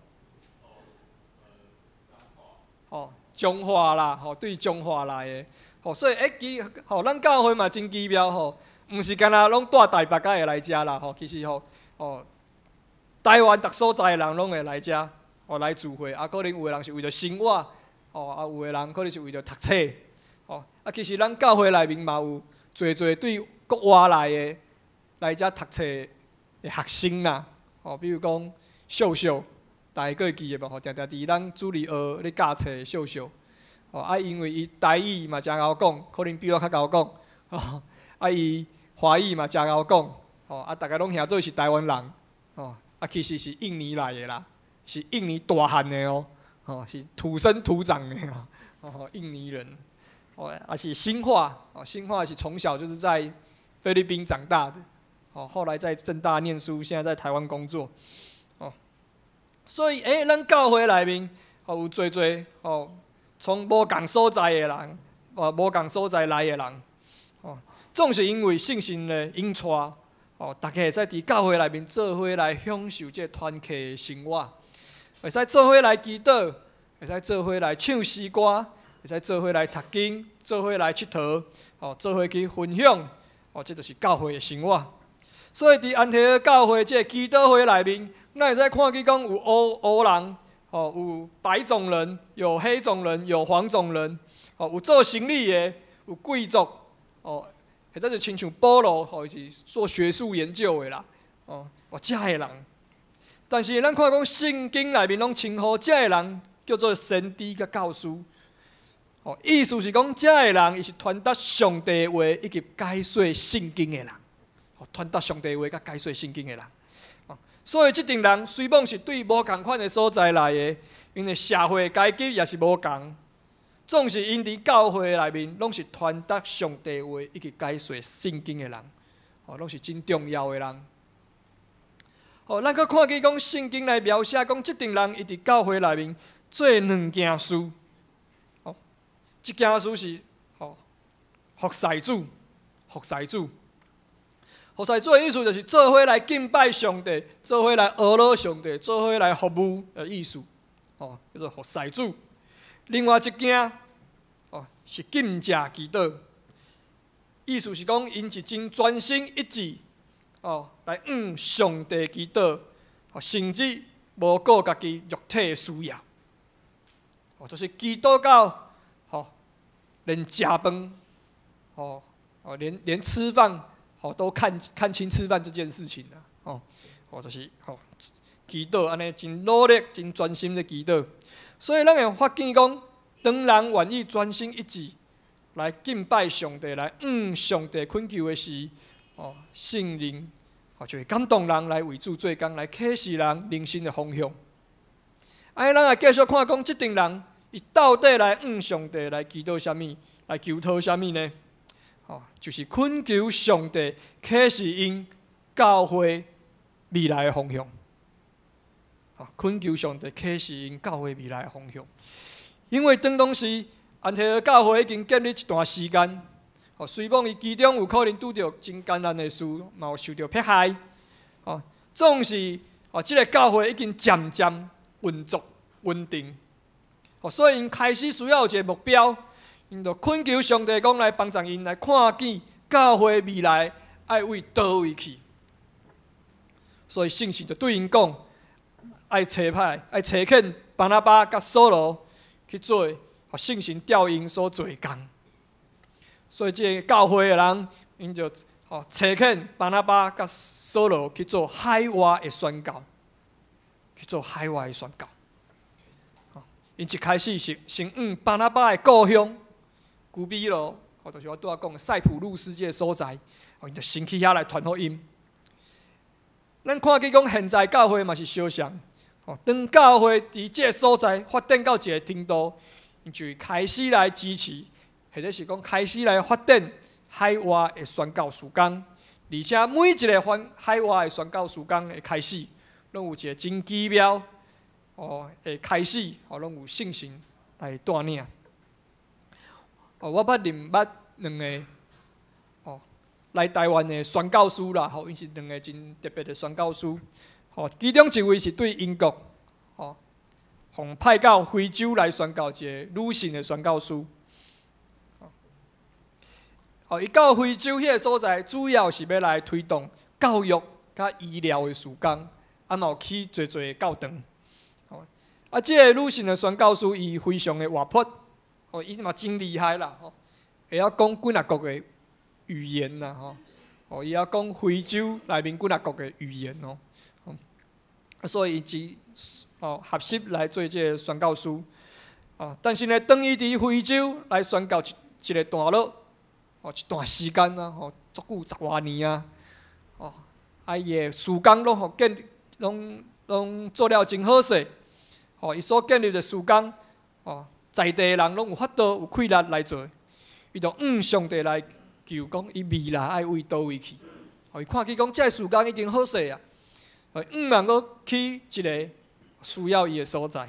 哦，中华啦，吼，对中华来的。哦，所以咱教会嘛真奇妙吼，毋是干那拢住台北才会来遮啦吼，其实台湾逐所在的人拢会来遮，来聚会，啊，可能有的人是为着生活，啊，有的人可能是为着读册，啊，其实咱教会内面嘛有侪对国外来的来遮读册的学生啦，比如讲秀秀，大家还会记得无？定定伫咱主理学咧教册秀秀。啊，因为伊台语嘛真贤讲，可能比我较贤讲。啊，伊华语嘛真贤讲。啊，大家拢听做是台湾人。啊，其实是印尼来的啦，是印尼大汉的哦。是土生土长的印尼人。啊是新化，新化是从小就是在菲律宾长大的。后来在政大念书，现在在台湾工作。所以咱教会内面有侪从无共所在的人，无共所在来的人，总是因为信心的引带，大家会使伫教会内面做伙来享受这团契的生活，会使做伙来祈祷，会使做伙来唱诗歌，会使做伙来读经，做伙来佚佗，做伙去分享，这就是教会的生活。所以伫安提阿教会这祈祷会内面，咱会使看见讲有黑人。有白种人，有黑种人，有黄种人，有做生意的，有贵族，或者是亲像保罗，是做学术研究的啦，这个人。但是咱看讲圣经内面拢称呼这个人叫做先知甲教师，意思是讲这个人伊是传达上帝的话以及解说圣经的人，传达上帝的话甲解说圣经的人。所以，这等人虽讲是对无同款的所在来的，因为社会阶级也是无同，总是因伫教会内面，拢是传达上帝话以及解说圣经的人，拢是真重要的人。咱搁看见讲圣经来描写讲，这等人伊伫教会内面做两件事，一件事是服侍主，服侍主。服侍主的意思就是做伙来敬拜上帝，做伙来学乐上帝，做伙来服务的意思，叫做服侍主。另外一件，是禁食祈祷，意思是讲因是真专心一致，来上帝祈祷，甚至无顾家己肉体的需要，就是祈祷到，连食饭，连吃饭。都看清吃饭这件事情啦，就是祈祷安尼真努力、真专心的祈祷。 所以咱会发现讲，当人愿意专心一致来敬拜上帝，来上帝恳求的时，圣灵就会感动人来为主做工，来启示人人生的方向。咱来继续看讲，即群人伊到底来上帝来祈祷啥物，来求讨啥物呢？就是恳求上帝启示因教会未来的方向。恳求上帝启示因教会未来的方向。因为当时安提阿教会已经建立一段时间，虽望伊其中有可能拄着真艰难的事，嘛有受到迫害，总是即个教会已经渐渐运作稳定，所以因开始需要有一个目标，因就恳求上帝讲来帮助因来看见教会未来爱为倒位去。所以圣经就对因讲，爱找遣巴拿巴甲扫罗去做圣神调因所做的工。所以即个教会的人，因就找遣巴拿巴甲扫罗去做海外的宣教，因一开始是先巴拿巴的故乡古比罗，就是我拄仔讲的塞浦路斯这个所在，因就先去遐来传福音。咱看见讲现在教会嘛是相像，当教会伫这个所在发展到一个程度，因就开始来支持，或者是讲开始来发展海外的宣教事工，而且每一个海外的宣教事工的开始，拢有一个真奇妙。会开始，拢有信心来带领。我捌认捌两个，来台湾的宣教师啦，因是两个真特别的宣教师。其中一位是对英国，互派到非洲来宣教一个女性的宣教师。伊到非洲迄个所在，主要是要来推动教育甲医疗的事工，嘛有起侪侪教堂。即个女性的宣教师，伊非常的活泼，伊嘛真厉害啦，会晓讲几啊国的语言啦，伊晓讲非洲内面几啊国的语言所以伊合适来做即个宣教师。但是呢，当伊伫非洲来宣教一个段落，一段时间啊，足久10多年啊，伊的事工拢做了真好势。伊所建立的事工，在地人拢有法度、有气力来做，伊就上帝来求讲，伊未来爱为倒位去。伊看见讲，这个事工已经好势啊，能够去一个需要伊的所在。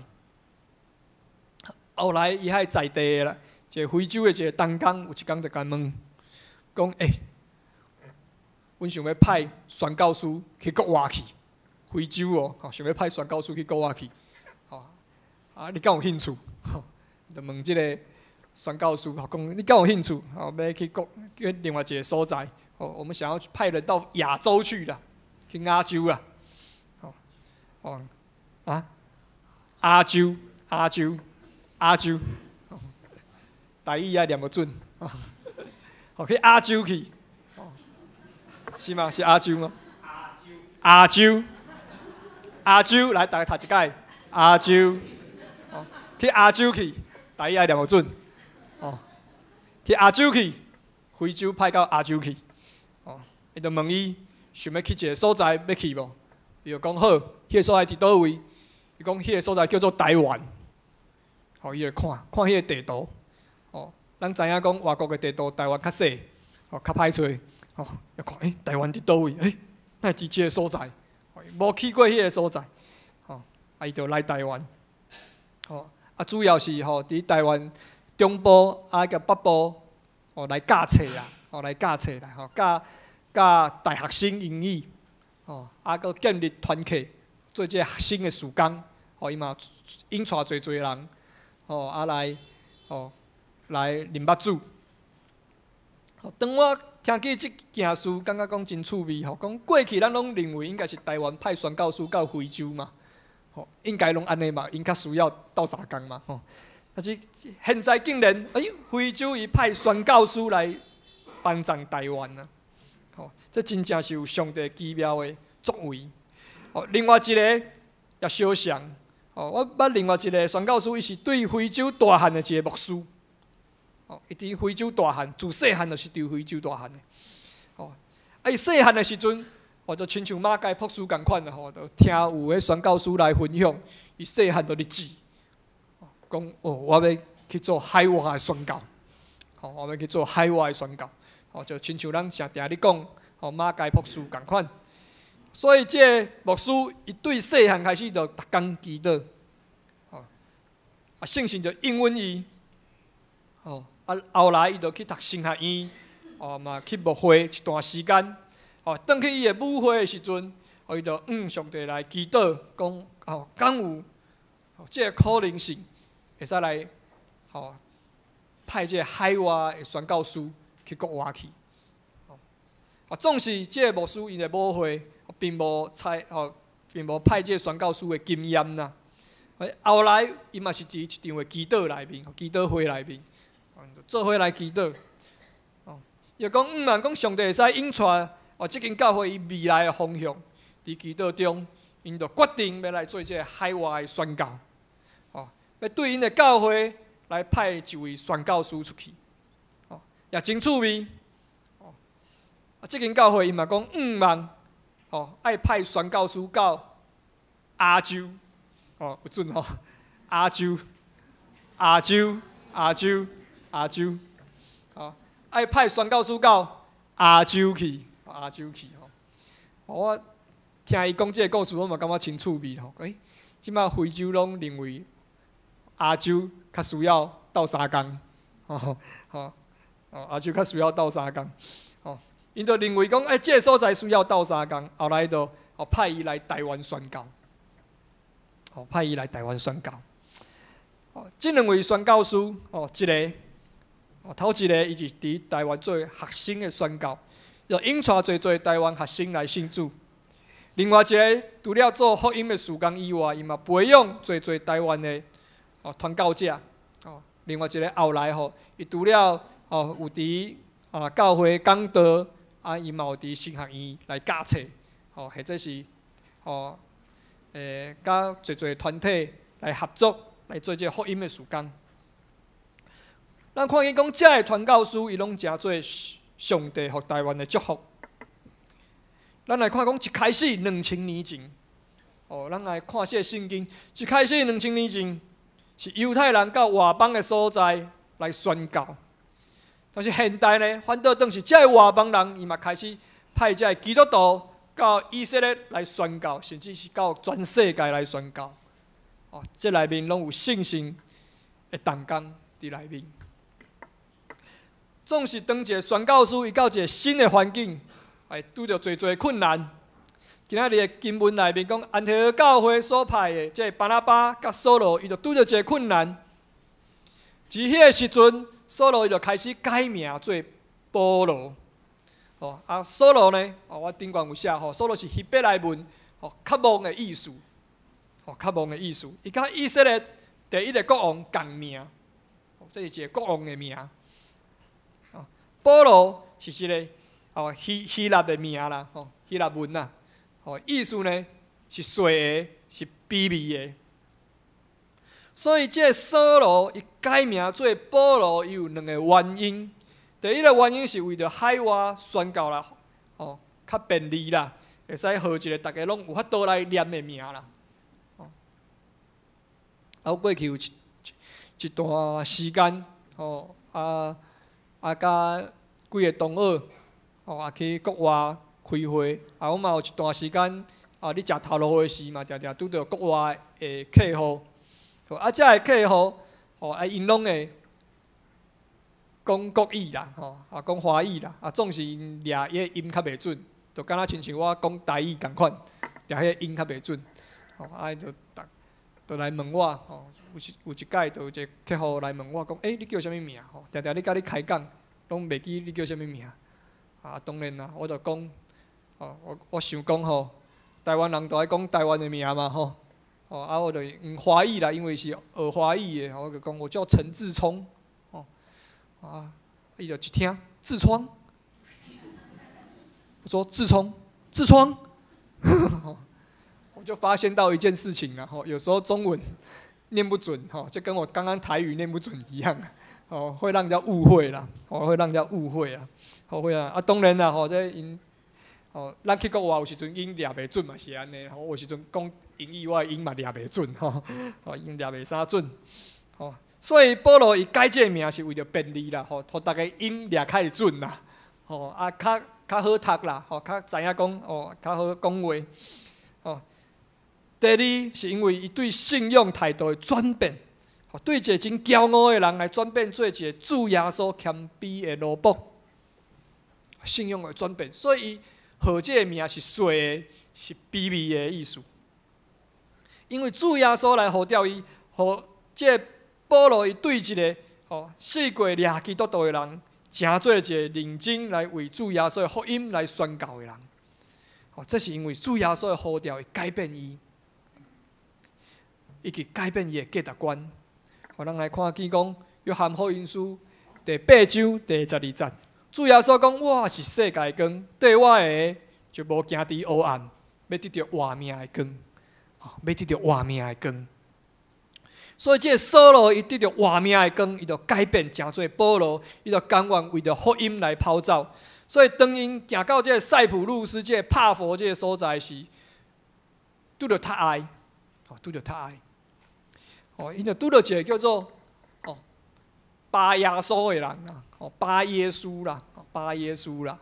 后来伊喺在地啦，一个非洲的一个东工，有一工就甲问，讲阮想要派宣教师去国外去，非洲想要派宣教师去国外去。你敢有兴趣？就问即个宣教师，讲你敢有兴趣？要去另外一个所在，我们想要派人到亚洲去啦，去亚洲啦。亚洲，台语也念个准。去亚洲去，是吗？是亚洲吗？亚洲，来，大家读一解。亚洲。去亚洲去，台语爱念个准。去亚洲去，非洲派到亚洲去。伊就问伊想要去一个所在，要去无？伊就讲好，迄个所在伫倒位？伊讲迄个所在叫做台湾。伊就看迄个地图。咱知影讲外国的地图，台湾较细，较歹找。要看台湾伫倒位？哪伫即个所在？无去过迄个所在。伊就来台湾。主要是伫台湾中部甲北部来教册啦，来教册啦，教大学生英语，搁建立团契，做这学生的事工，伊嘛引带侪人，来认捌主。当我听见即件事，感觉讲真趣味，讲过去咱拢认为应该是台湾派宣教师到非洲嘛。应该拢安尼嘛，因较需要斗相共嘛，但是现在竟然，非洲伊派宣教师来帮助台湾啊，这真正是有上帝奇妙的作为。另外一个也相像， 我捌另外一个宣教师，伊是对非洲大汉的一个牧师。伊伫非洲大汉，自细汉就是伫非洲大汉的。伊细汉的时阵，就亲像马介博士共款的就听有迄宣教师来分享，伊细汉的日子，讲我要去做海外的宣教，我要去做海外的宣教，就亲像咱常常咧讲，马介博士共款。所以这个牧师伊对细汉开始就逐工祈祷，圣神就应允伊，后来伊就去读神学院。嘛去牧会一段时间，转去伊的母会的时阵，伊就上帝来祈祷，讲敢有即个可能性，会使来派即个海外的宣教师去国外去。总是即个牧师因的母会并无派即个宣教师的经验啦。后来伊嘛是伫一场的祈祷内面，祈祷会内面，做伙来祈祷。又讲茫讲上帝会使引带即间教会伊未来的方向，伫祈祷中，因就决定要来做即个海外的宣教，要对因的教会来派一位宣教师出去，也真趣味。即间教会伊嘛讲茫，爱派宣教师到亚洲，有准亚洲。爱派宣教师到亚洲去，我听伊讲这个故事，我嘛感觉真趣味即摆非洲拢认为亚洲较需要斗相共，亚洲较需要斗相共，因就认为讲，这个所在需要斗相共，后来就派伊来台湾宣教，这两位宣教师，一个。头一个，伊是伫台湾做学生的宣教，就引带侪台湾学生来信主。另外一个，除了做福音的事工以外，伊嘛培养侪台湾的传教者。另外一个后来伊除了有伫教会讲道，伊嘛有伫神学院来教册，或者是甲侪团体来合作来做这福音的事工。咱看见讲，这个传教师伊拢诚做上帝互台湾的祝福。咱来看讲，一开始2000年前，咱来看这圣经，一开始2000年前是犹太人到外邦的所在来宣教，但是现代呢，反倒当是这个外邦人伊嘛开始派这个基督徒到以色列来宣教，甚至是到全世界来宣教。这内面拢有圣神的动工伫内面。总是当一个宣教师伊到一个新的环境，拄着侪困难。今仔日的经文内面讲，安提阿教会所派的这巴拿巴甲扫罗，伊就拄着一个困难。自迄个时阵，扫罗伊就开始改名做保罗。扫罗呢，我顶悬有写，扫罗是希伯来文，较蒙的意思，较蒙的意思。伊甲以色列第一个国王共名，这是一个国王的名。保罗是一个希腊的名啦，希腊文啦，意思呢是水的，是卑微的。所以这扫罗伊改名做保罗，伊有两个原因。第一个原因是为着海外宣教啦，较便利啦，会使号一个大家拢有法度来念的名啦。过去有一段时间，甲几个同学，也去国外开会，我嘛有一段时间，你食头路的时嘛，常常拄到国外的客户，这个客户，因拢会讲国语啦，讲华语啦，总是因掠迄个音较袂准，就敢若亲像我讲台语共款，掠迄个音较袂准，就来问我，有一摆就有一个客户来问我讲，你叫啥物名？常常你甲你开讲。拢袂记你叫啥物名，当然啦，我就讲，我想讲台湾人都爱讲台湾的名嘛我就用华语啦，因为是学华语的，我就讲我叫陈志聪，伊就一听痔疮，我说痔疮， 我就发现到一件事情了，有时候中文念不准，就跟我刚刚台语念不准一样，会让人家误会啦，会让人家误会啊，会啊，当然啦，这因，咱去国外有时阵音抓袂准嘛是安尼，有时阵讲英语我的音嘛抓袂准，音抓袂啥准，所以保罗伊改这名是为着便利啦，互大家音抓较会准啦，较好读啦，较知影讲，较好讲话，第二是因为伊对信仰态度的转变，对一个真骄傲的人来转变做一个主耶稣谦卑的奴仆，信仰的转变，所以伊号这个名是衰的，是卑微的意思。因为主耶稣来呼召伊，互这保罗伊对一个试过掠基督徒的人，诚做一个认真来为主耶稣的福音来宣告的人。这是因为主耶稣的呼召会改变伊。以及改变伊的价值观。咱来看见讲，约翰福音书第8章第12节，主耶稣讲：“我是世界的光，对我的就无行伫黑暗，要得到活命的光，要得到活命的光。”所以，这个扫罗伊得到活命的光，伊就改变成做保罗，伊就甘愿为着福音来跑走。所以，当因行到这个塞浦路斯、这个帕佛这个所在时，拄着他爱，拄着他爱。因就拄到一个叫做巴耶稣的人啦，巴耶稣啦，巴耶稣啦，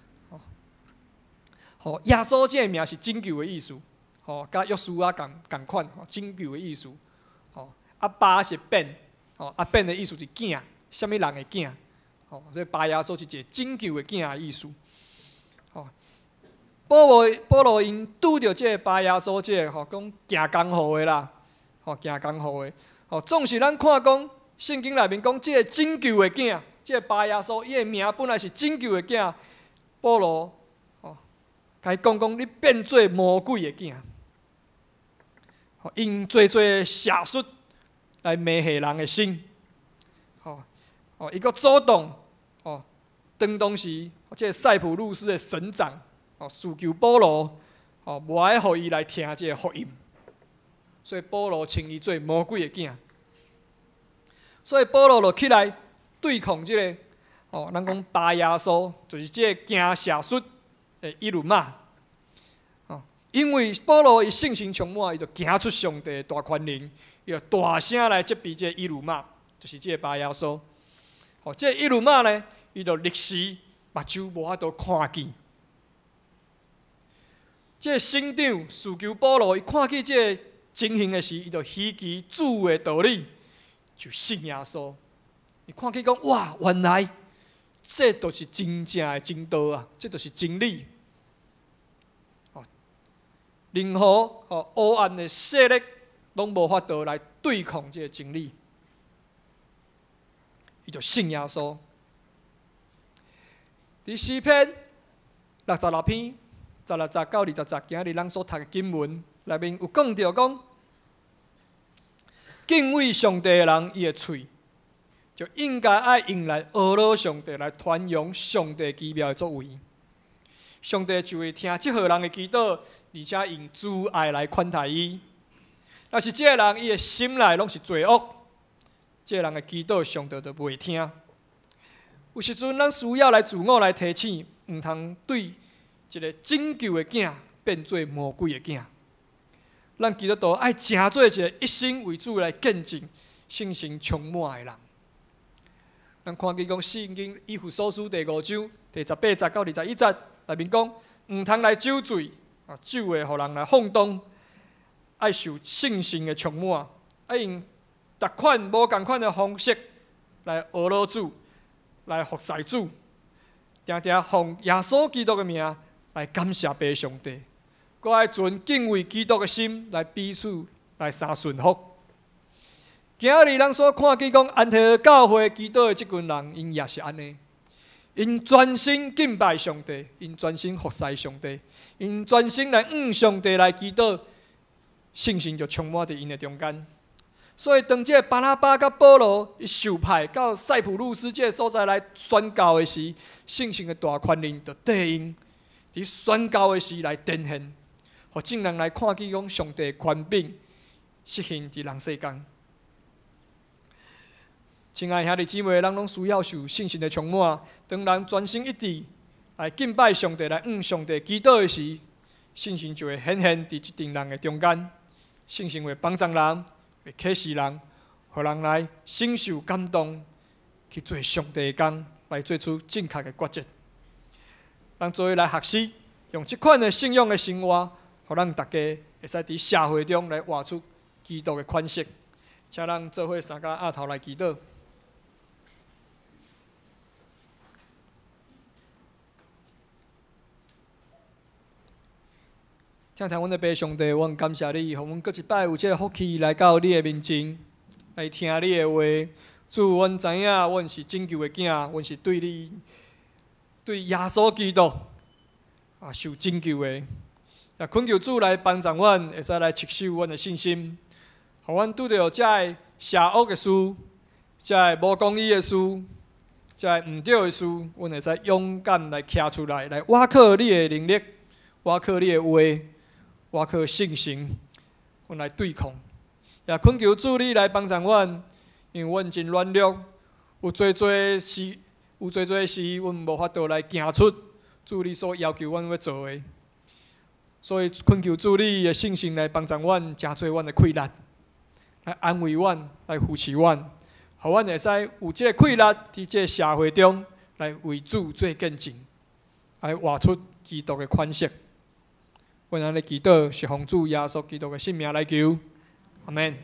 耶稣这个名是拯救的意思，甲约书亚共款，拯救的意思。巴是变，变的意思是囝，什么人的囝？所以巴耶稣是一个拯救的囝的意思。保罗因拄到这个巴耶稣这个讲行江湖的啦。行江湖的，总是咱看讲圣经内面讲，这个拯救的囝，这个巴耶稣，伊的名本来是拯救的囝。保罗，甲伊讲，你变做魔鬼的囝，用做邪术来迷惑人的心。伊阁主动，当时这个塞浦路斯的省长，诉求保罗，无爱互伊来听这个福音。所以保罗称伊做魔鬼的囝，所以保罗就起来对抗这个咱讲巴耶稣，就是这个行邪术的以鲁玛。因为保罗伊信心充满，伊就行出上帝的大权能，伊就大声来责备这个以鲁玛，就是这个巴耶稣。这个以鲁玛呢，伊就立时目睭无法度看见。这个省长诉求保罗，伊看见这个情形的时，伊就希奇主的道理，就信耶稣。伊看见讲，哇，原来这就是真正的真道啊！这就是真理。任何黑暗的势力，拢无法度来对抗这个真理。伊就信耶稣。伫诗篇66篇16节到20节，今日咱所读的经文内面有讲到讲，敬畏上帝的人，伊的嘴就应该爱用来阿罗上帝，来传扬上帝奇妙的作为。上帝就会听这号人的祈祷，而且用慈爱来款待伊。若是这个人伊的心内拢是罪恶，这个人的祈祷上帝就袂听。有时阵咱需要来自我来提醒，毋通对一个拯救的囝变做魔鬼的囝。咱基督徒爱诚做一个一生为主来见证信心充满的人。咱看见讲圣经以弗所书第5章第18节到21节内面讲，毋通来酒醉，酒会互人来放荡，爱受信心的充满，爱用逐款无共款的方式来阿罗主，来服侍主，常常奉耶稣基督的名来感谢爸上帝。搁爱存敬畏基督的心来彼此来相顺服。今日咱所看见讲安提阿教会基督的这群人，因也是安尼，因专心敬拜上帝，因专心服侍上帝，因专心来上帝来祈祷，信心就充满伫因的中间。所以当这巴拿巴甲保罗伊受派到塞浦路斯这个所在来宣教的时，信心的大权能就对因伫宣教的时来展现。 互众人来看见讲上帝权柄实行伫人世间。亲爱兄弟姊妹，人拢需要受信心的充满。当人专心一致来敬拜上帝、来向上帝祈祷的时，信心就会显现伫一群人的中间。信心会帮助人，会启示人，互人来承受感动，去做上帝的工，来做出正确的抉择。咱做伙来学习，用这款的信仰的生活，互咱大家会使伫社会中来活出基督的款式。请咱做伙三甲额头来祈祷。听阮的爸上帝，阮感谢你，互阮搁一摆有这个福气来到你的面前，来听你的话。主，阮知影，阮是拯救的囝，阮是对耶稣基督受拯救的。也恳求主来帮助阮，会使来持守阮的信心，互阮拄着这个邪恶的事、这个无公义的事、这个毋对的事，阮会使勇敢来徛出来，来倚靠你的能力，倚靠你的话。我靠信心，阮来对抗，也恳求主你来帮助阮，因为阮真软弱，有做事，阮无法度来行出主你所要求阮要做的，所以恳求主你的信心来帮助阮，加做阮的气力，来安慰阮，来扶持阮，互阮会使有这个气力，伫这个社会中来为主做见证，来活出基督的款式。阮安尼祈祷，是奉主耶稣基督的圣名来求，阿门。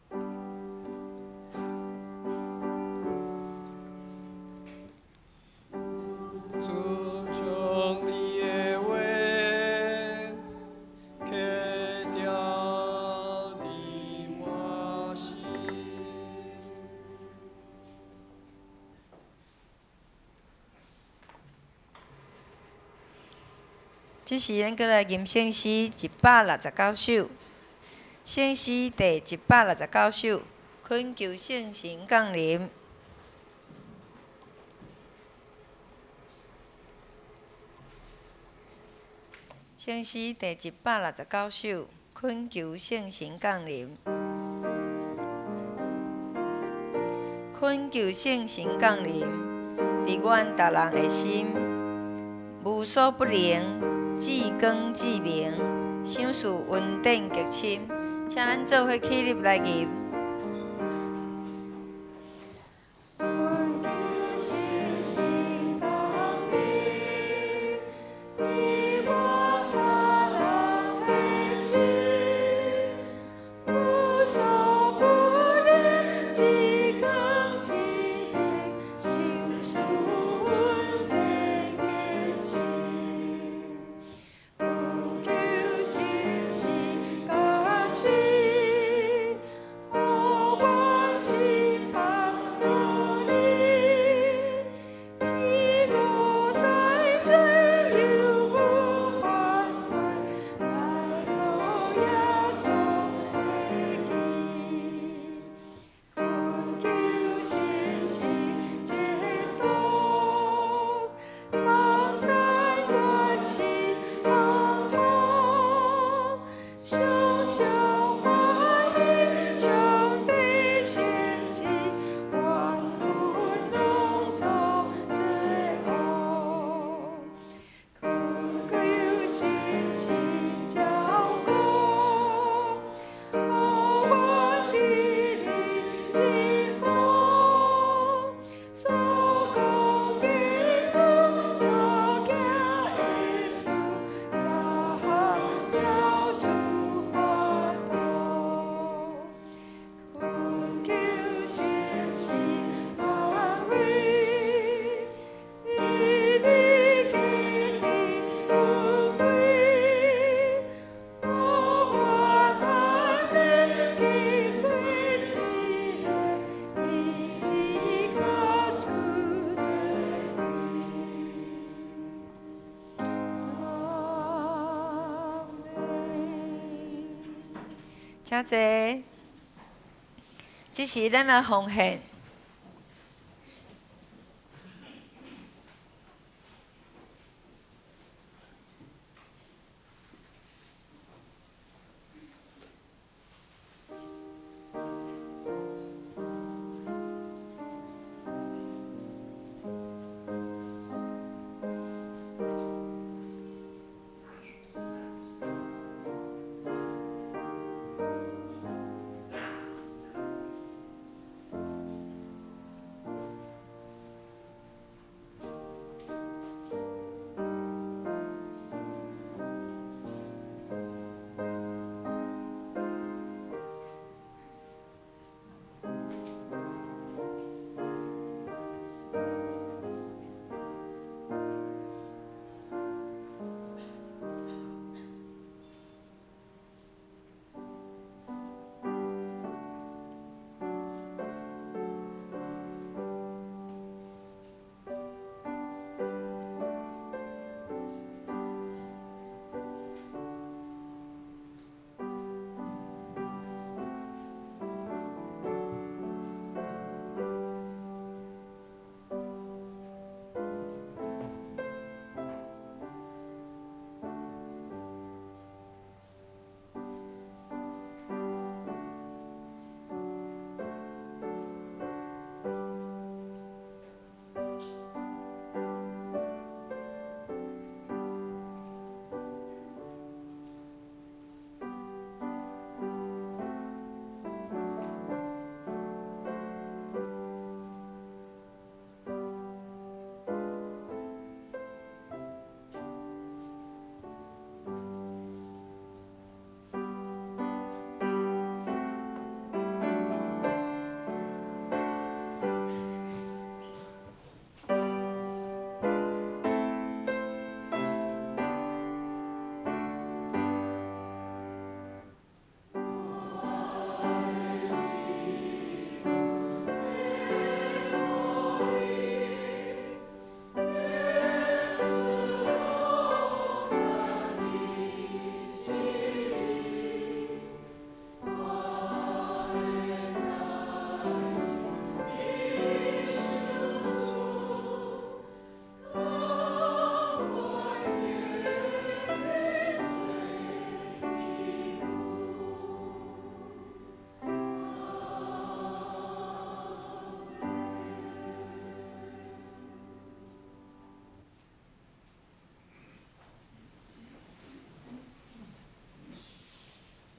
主将你的话刻掉伫我心。 这是咱过来吟圣诗169首，圣诗第169首，恳求圣神降临。圣诗第169首，恳求圣神降临。恳求圣神降临，伫阮逐人的心，无所不能。至光至明，想事稳定极深，请咱做伙起立来吟。请坐，这是咱的奉献。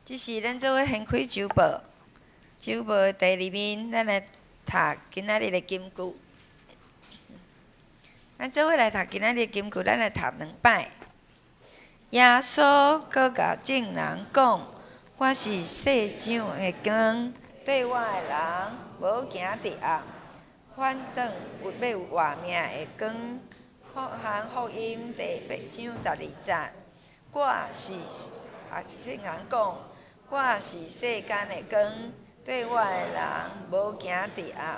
即是咱做伙掀开周报，周报第2面，咱来读今仔日的金句。咱做伙来读今仔日的金句，咱来读2摆。耶稣搁甲众人讲：“我是世上的光，对我的人无行伫暗，反倒要活命的光。”福含福音第8章12节。我是圣人讲，我是世间的光，对我的人无行伫暗。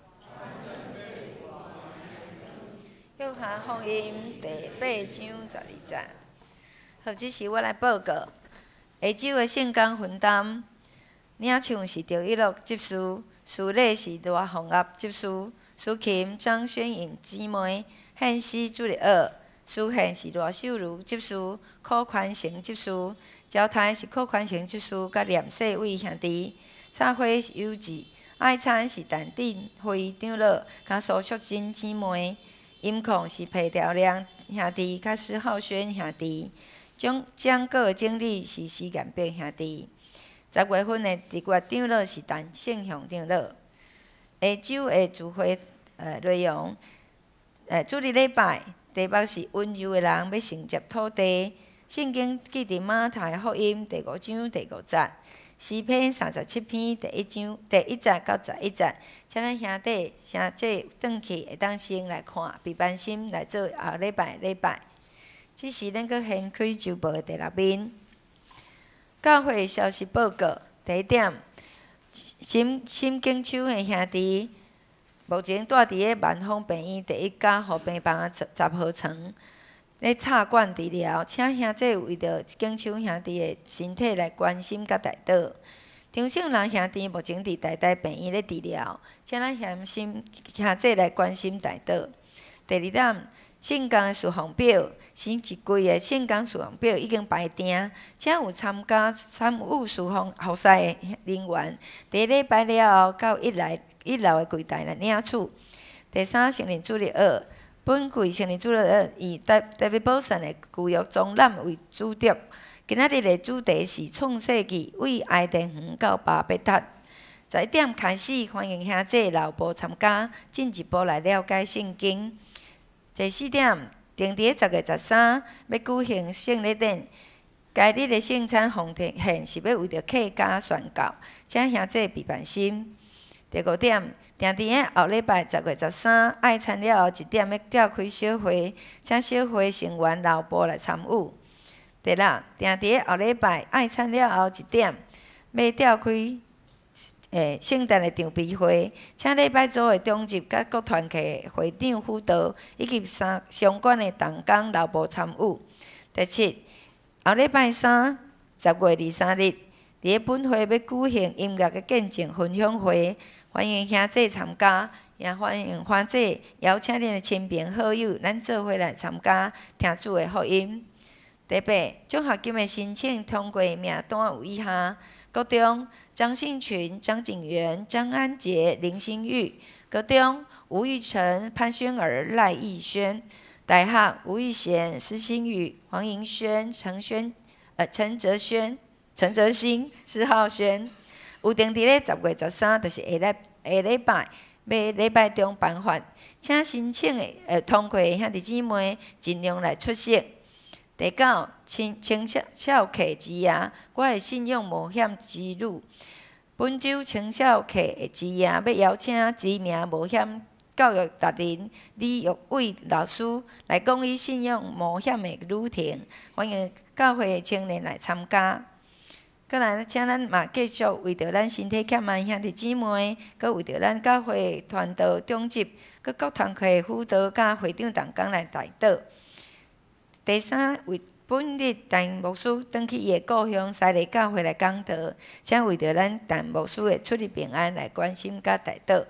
约翰福音第8章12节。好，这是我来报告。下周的圣工分担，领唱是赵一乐执事，司礼是罗凤岳执事，司琴张宣颖姊妹，献诗主日学，司献是罗秀如执事，柯宽成执事，交谈是柯宽成执事，甲念世伟兄弟，插花是幼稚，爱餐是陈定辉长老，甲苏淑珍姊妹，音控是裴条亮兄弟，甲施浩轩兄弟。讲稿经理是施建斌兄弟，10月份的直月长老是陈胜雄长老。下周的聚会内容，主日礼拜题目是温柔的人要承接土地。圣经记伫马太福音第5章第5节，诗篇37篇第1章第1节到11节。请咱兄弟写这转去会当先来看，备班心来做后礼拜礼拜。这是咱搁掀开周报的第6面。教会消息报告第1点，新景区的兄弟目前住伫个万丰病院第1家护病房10号床，咧插管治疗，请兄弟为着景区兄弟的身体来关心甲带导。张胜兰兄弟目前伫台大病院咧治疗，请咱兄弟来关心带导。第2点。圣工的事项表，新一季的圣工事项表已经排定，请有参与事项后赛的人员，第礼拜了后到1楼的柜台来领取。第3，成人主日学，本季成人主日学以David Boson的具有总览为主题。今仔日的主题是创世纪为爱丁园到巴别塔。11点开始，欢迎兄弟老婆参加，进一步来了解圣经。第4点，定伫10月13要举行圣礼典，该日的圣餐奉献是要为着客家宣告，请兄弟备办心。第5点，定伫个后礼拜10月13爱餐了后1点要召开小会，请小会成员老婆来参与。第6，定伫个后礼拜爱餐了後1點要召開聖誕的場備會，請禮拜組的中級甲各團契會長輔導以及相關的同工勞務參與。第7，後禮拜3 10月23日，伫個本會要舉行音樂的見證分享會，歡迎兄弟參加，也歡迎兄弟邀請恁的親朋好友，咱做伙來參加聽主的福音。第8，獎學金的申請通過名單有以下：高中張信群、張景元、張安杰、林新玉；高中吴玉成、潘宣兒、賴義軒；大學吳玉賢、施新宇、黃盈軒、陳哲興、施浩軒。有定伫咧10月13，就是下禮拜，要禮拜中辦法，請申請的通過的兄弟姊妹盡量來出席。第9，青少客之夜，我的信用冒險之旅。本周青少客之夜要邀請知名冒險教育达人李玉伟老師來講伊信用冒險的旅程，歡迎教會的青年來參加。再來，請咱嘛繼續為着咱身體欠安兄弟姊妹，佮為着咱教會團隊中級，佮各團契輔導甲會長同工來帶導。第3，為本日陳牧師轉去伊的故鄉西利教會來講道，請為着咱陳牧師的出入平安來關心甲帶導。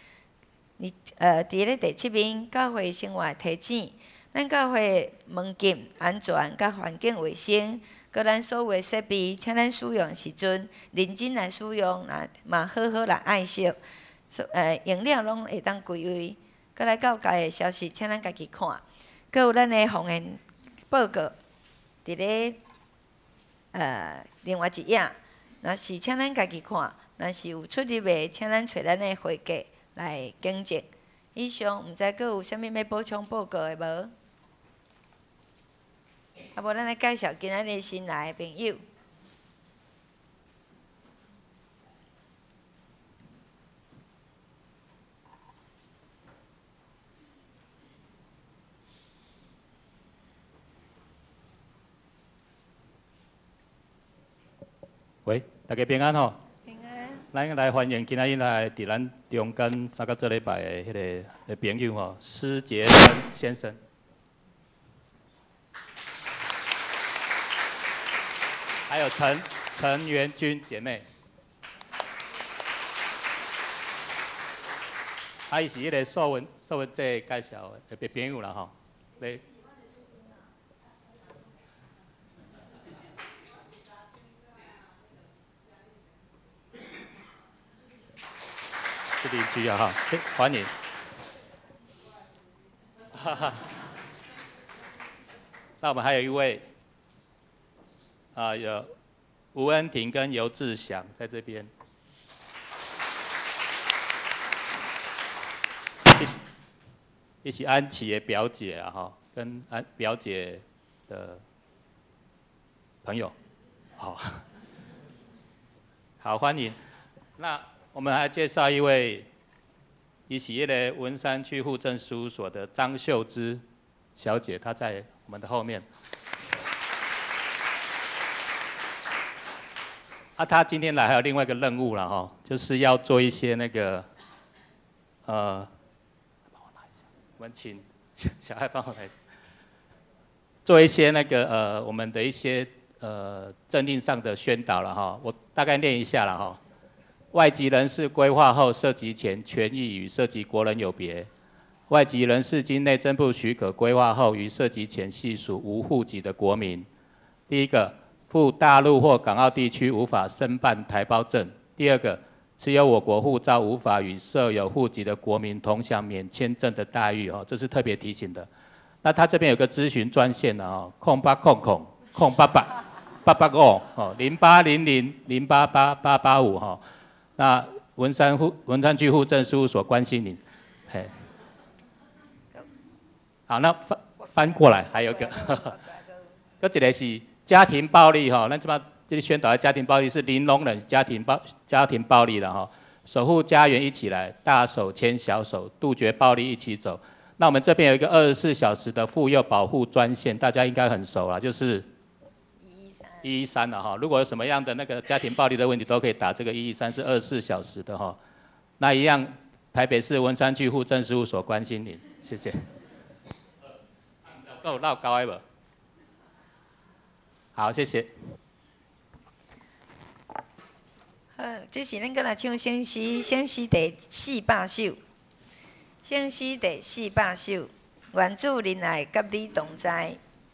佇咧第7面，教會生活提醒，咱教會門禁、安全甲環境衛生，佮咱所有的設備，請咱使用時陣認真來使用，嘛好好來愛惜。用了攏會當歸位。佮來教界的消息，請咱家己看。佮有咱的奉獻報告，佇咧另外一影，若是请咱家己看，若是有出入的，请咱找咱的会计来更正。以上，毋知佫有啥物要补充报告的无？啊，无咱来介绍今仔日新来的朋友。 喂，大家平安吼！ 平安。 咱来欢迎今仔日来伫咱中间三到这礼拜的迄个朋友吼，施杰生先生，还有陈元君姐妹，伊是迄个素文这介绍的朋友啦吼，来。是邻居啊哈，欢迎。哈哈。那我们还有一位，有吴恩婷跟尤志祥在这边，一起安琪的表姐啊哈，跟表姐的朋友，好，好欢迎。那。我们还介绍一位，伊是迄个文山区户政事务所的张秀芝小姐，她在我们的后面。她今天来还有另外一个任务了哈，就是要做一些那个，帮我拿一下，我们请小爱帮我来，做一些那个我们的一些政令上的宣导了哈，我大概念一下了哈。外籍人士规划后涉及前权益与涉及国人有别。外籍人士经内政部许可规划后，于涉及前系属无户籍的国民。第一个，赴大陆或港澳地区无法申办台胞证；第二个，持有我国护照无法与设有户籍的国民同享免签证的待遇哦，这是特别提醒的。那他这边有个咨询专线的哦，0800-088-885哦，0800-088-885哈。那文山区户政事务所关心您，嘿，好，那翻过来还有一个，这一个是家庭暴力哈，咱这边这里宣导的家庭暴力是零容忍家庭暴力的哈，守护家园一起来，大手牵小手，杜绝暴力一起走。那我们这边有一个24小时的妇幼保护专线，大家应该很熟了，就是113了哈，如果有什么样的那个家庭暴力的问题，都可以打这个113，是24小时的哈。那一样，台北市文山区户政事务所关心您，谢谢。够绕高的无？好，谢谢。 好，这是咱搁来唱圣诗第400首，圣诗第400首，愿主仁爱甲你同在。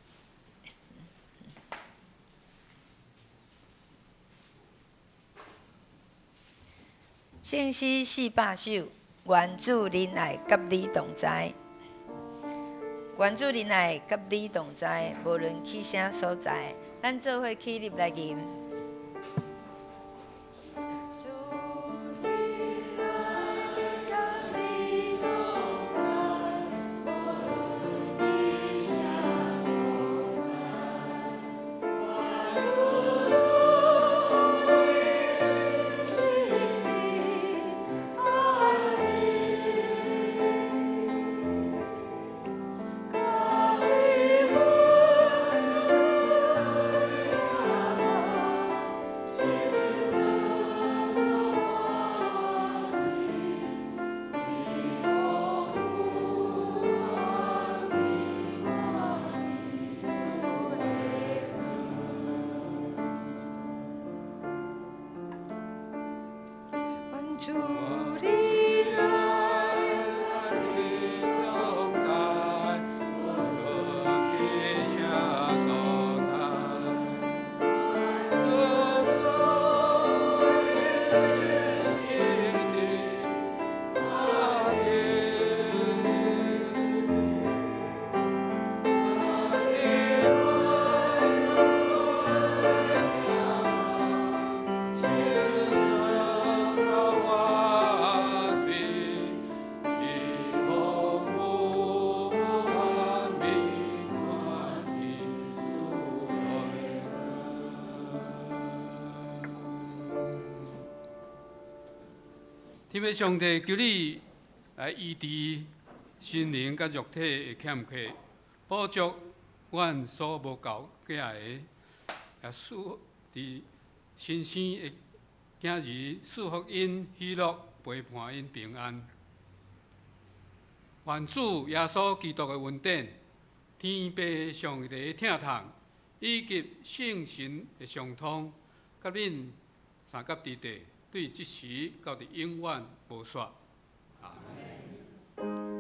圣诗400首，愿主仁爱甲你同在。愿主仁爱甲你同在，无论去啥所在，咱做伙起立来吟。 因为上帝求你来医治心灵甲肉体的欠缺，补足阮所无够假的，也使伫新生的囝儿赐福因喜乐，陪伴因平安。愿主耶稣基督的恩典、天父上帝的疼痛，以及圣神的相通，甲恁三甲伫地，对即时到伫永远无煞。阿门。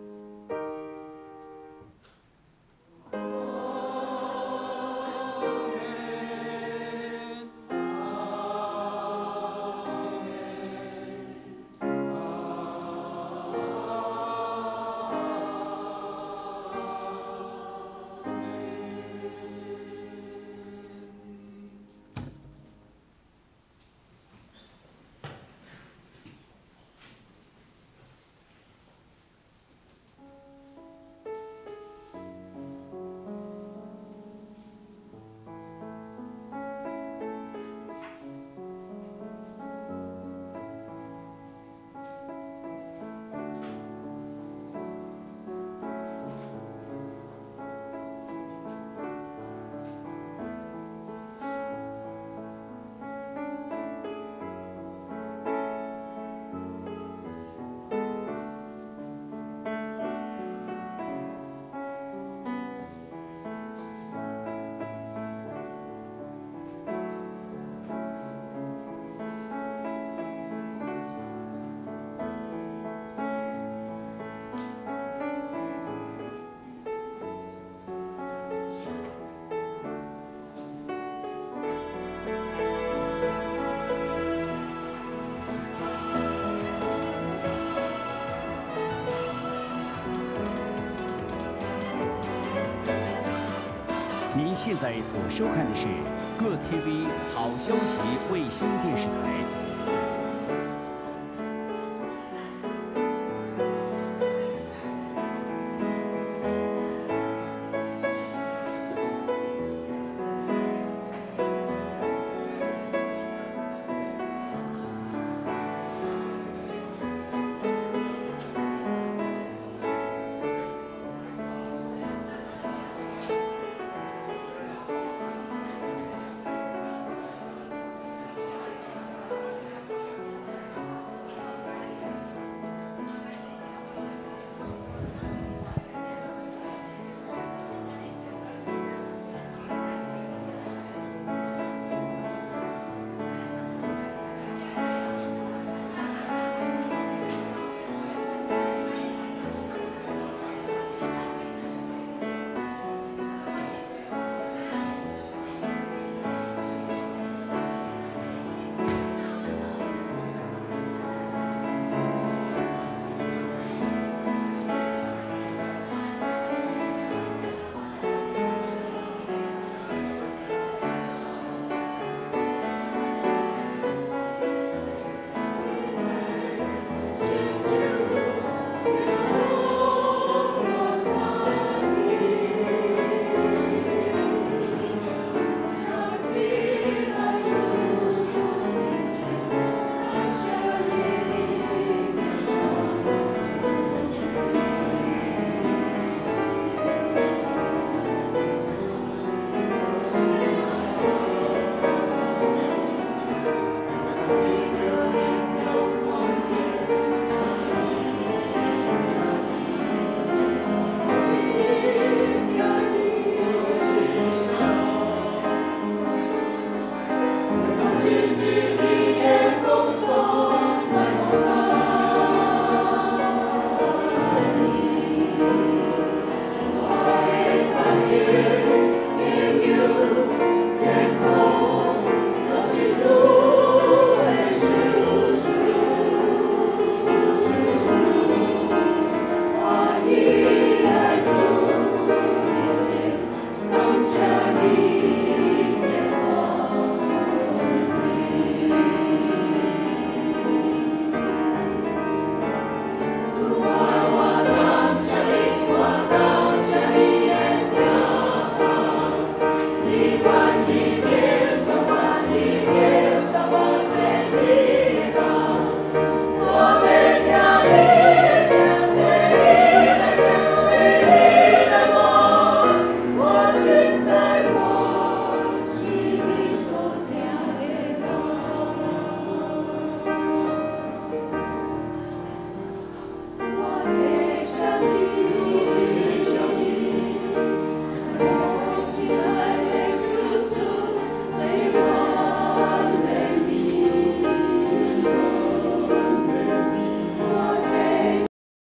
您现在所收看的是各 TV 好消息卫星电视台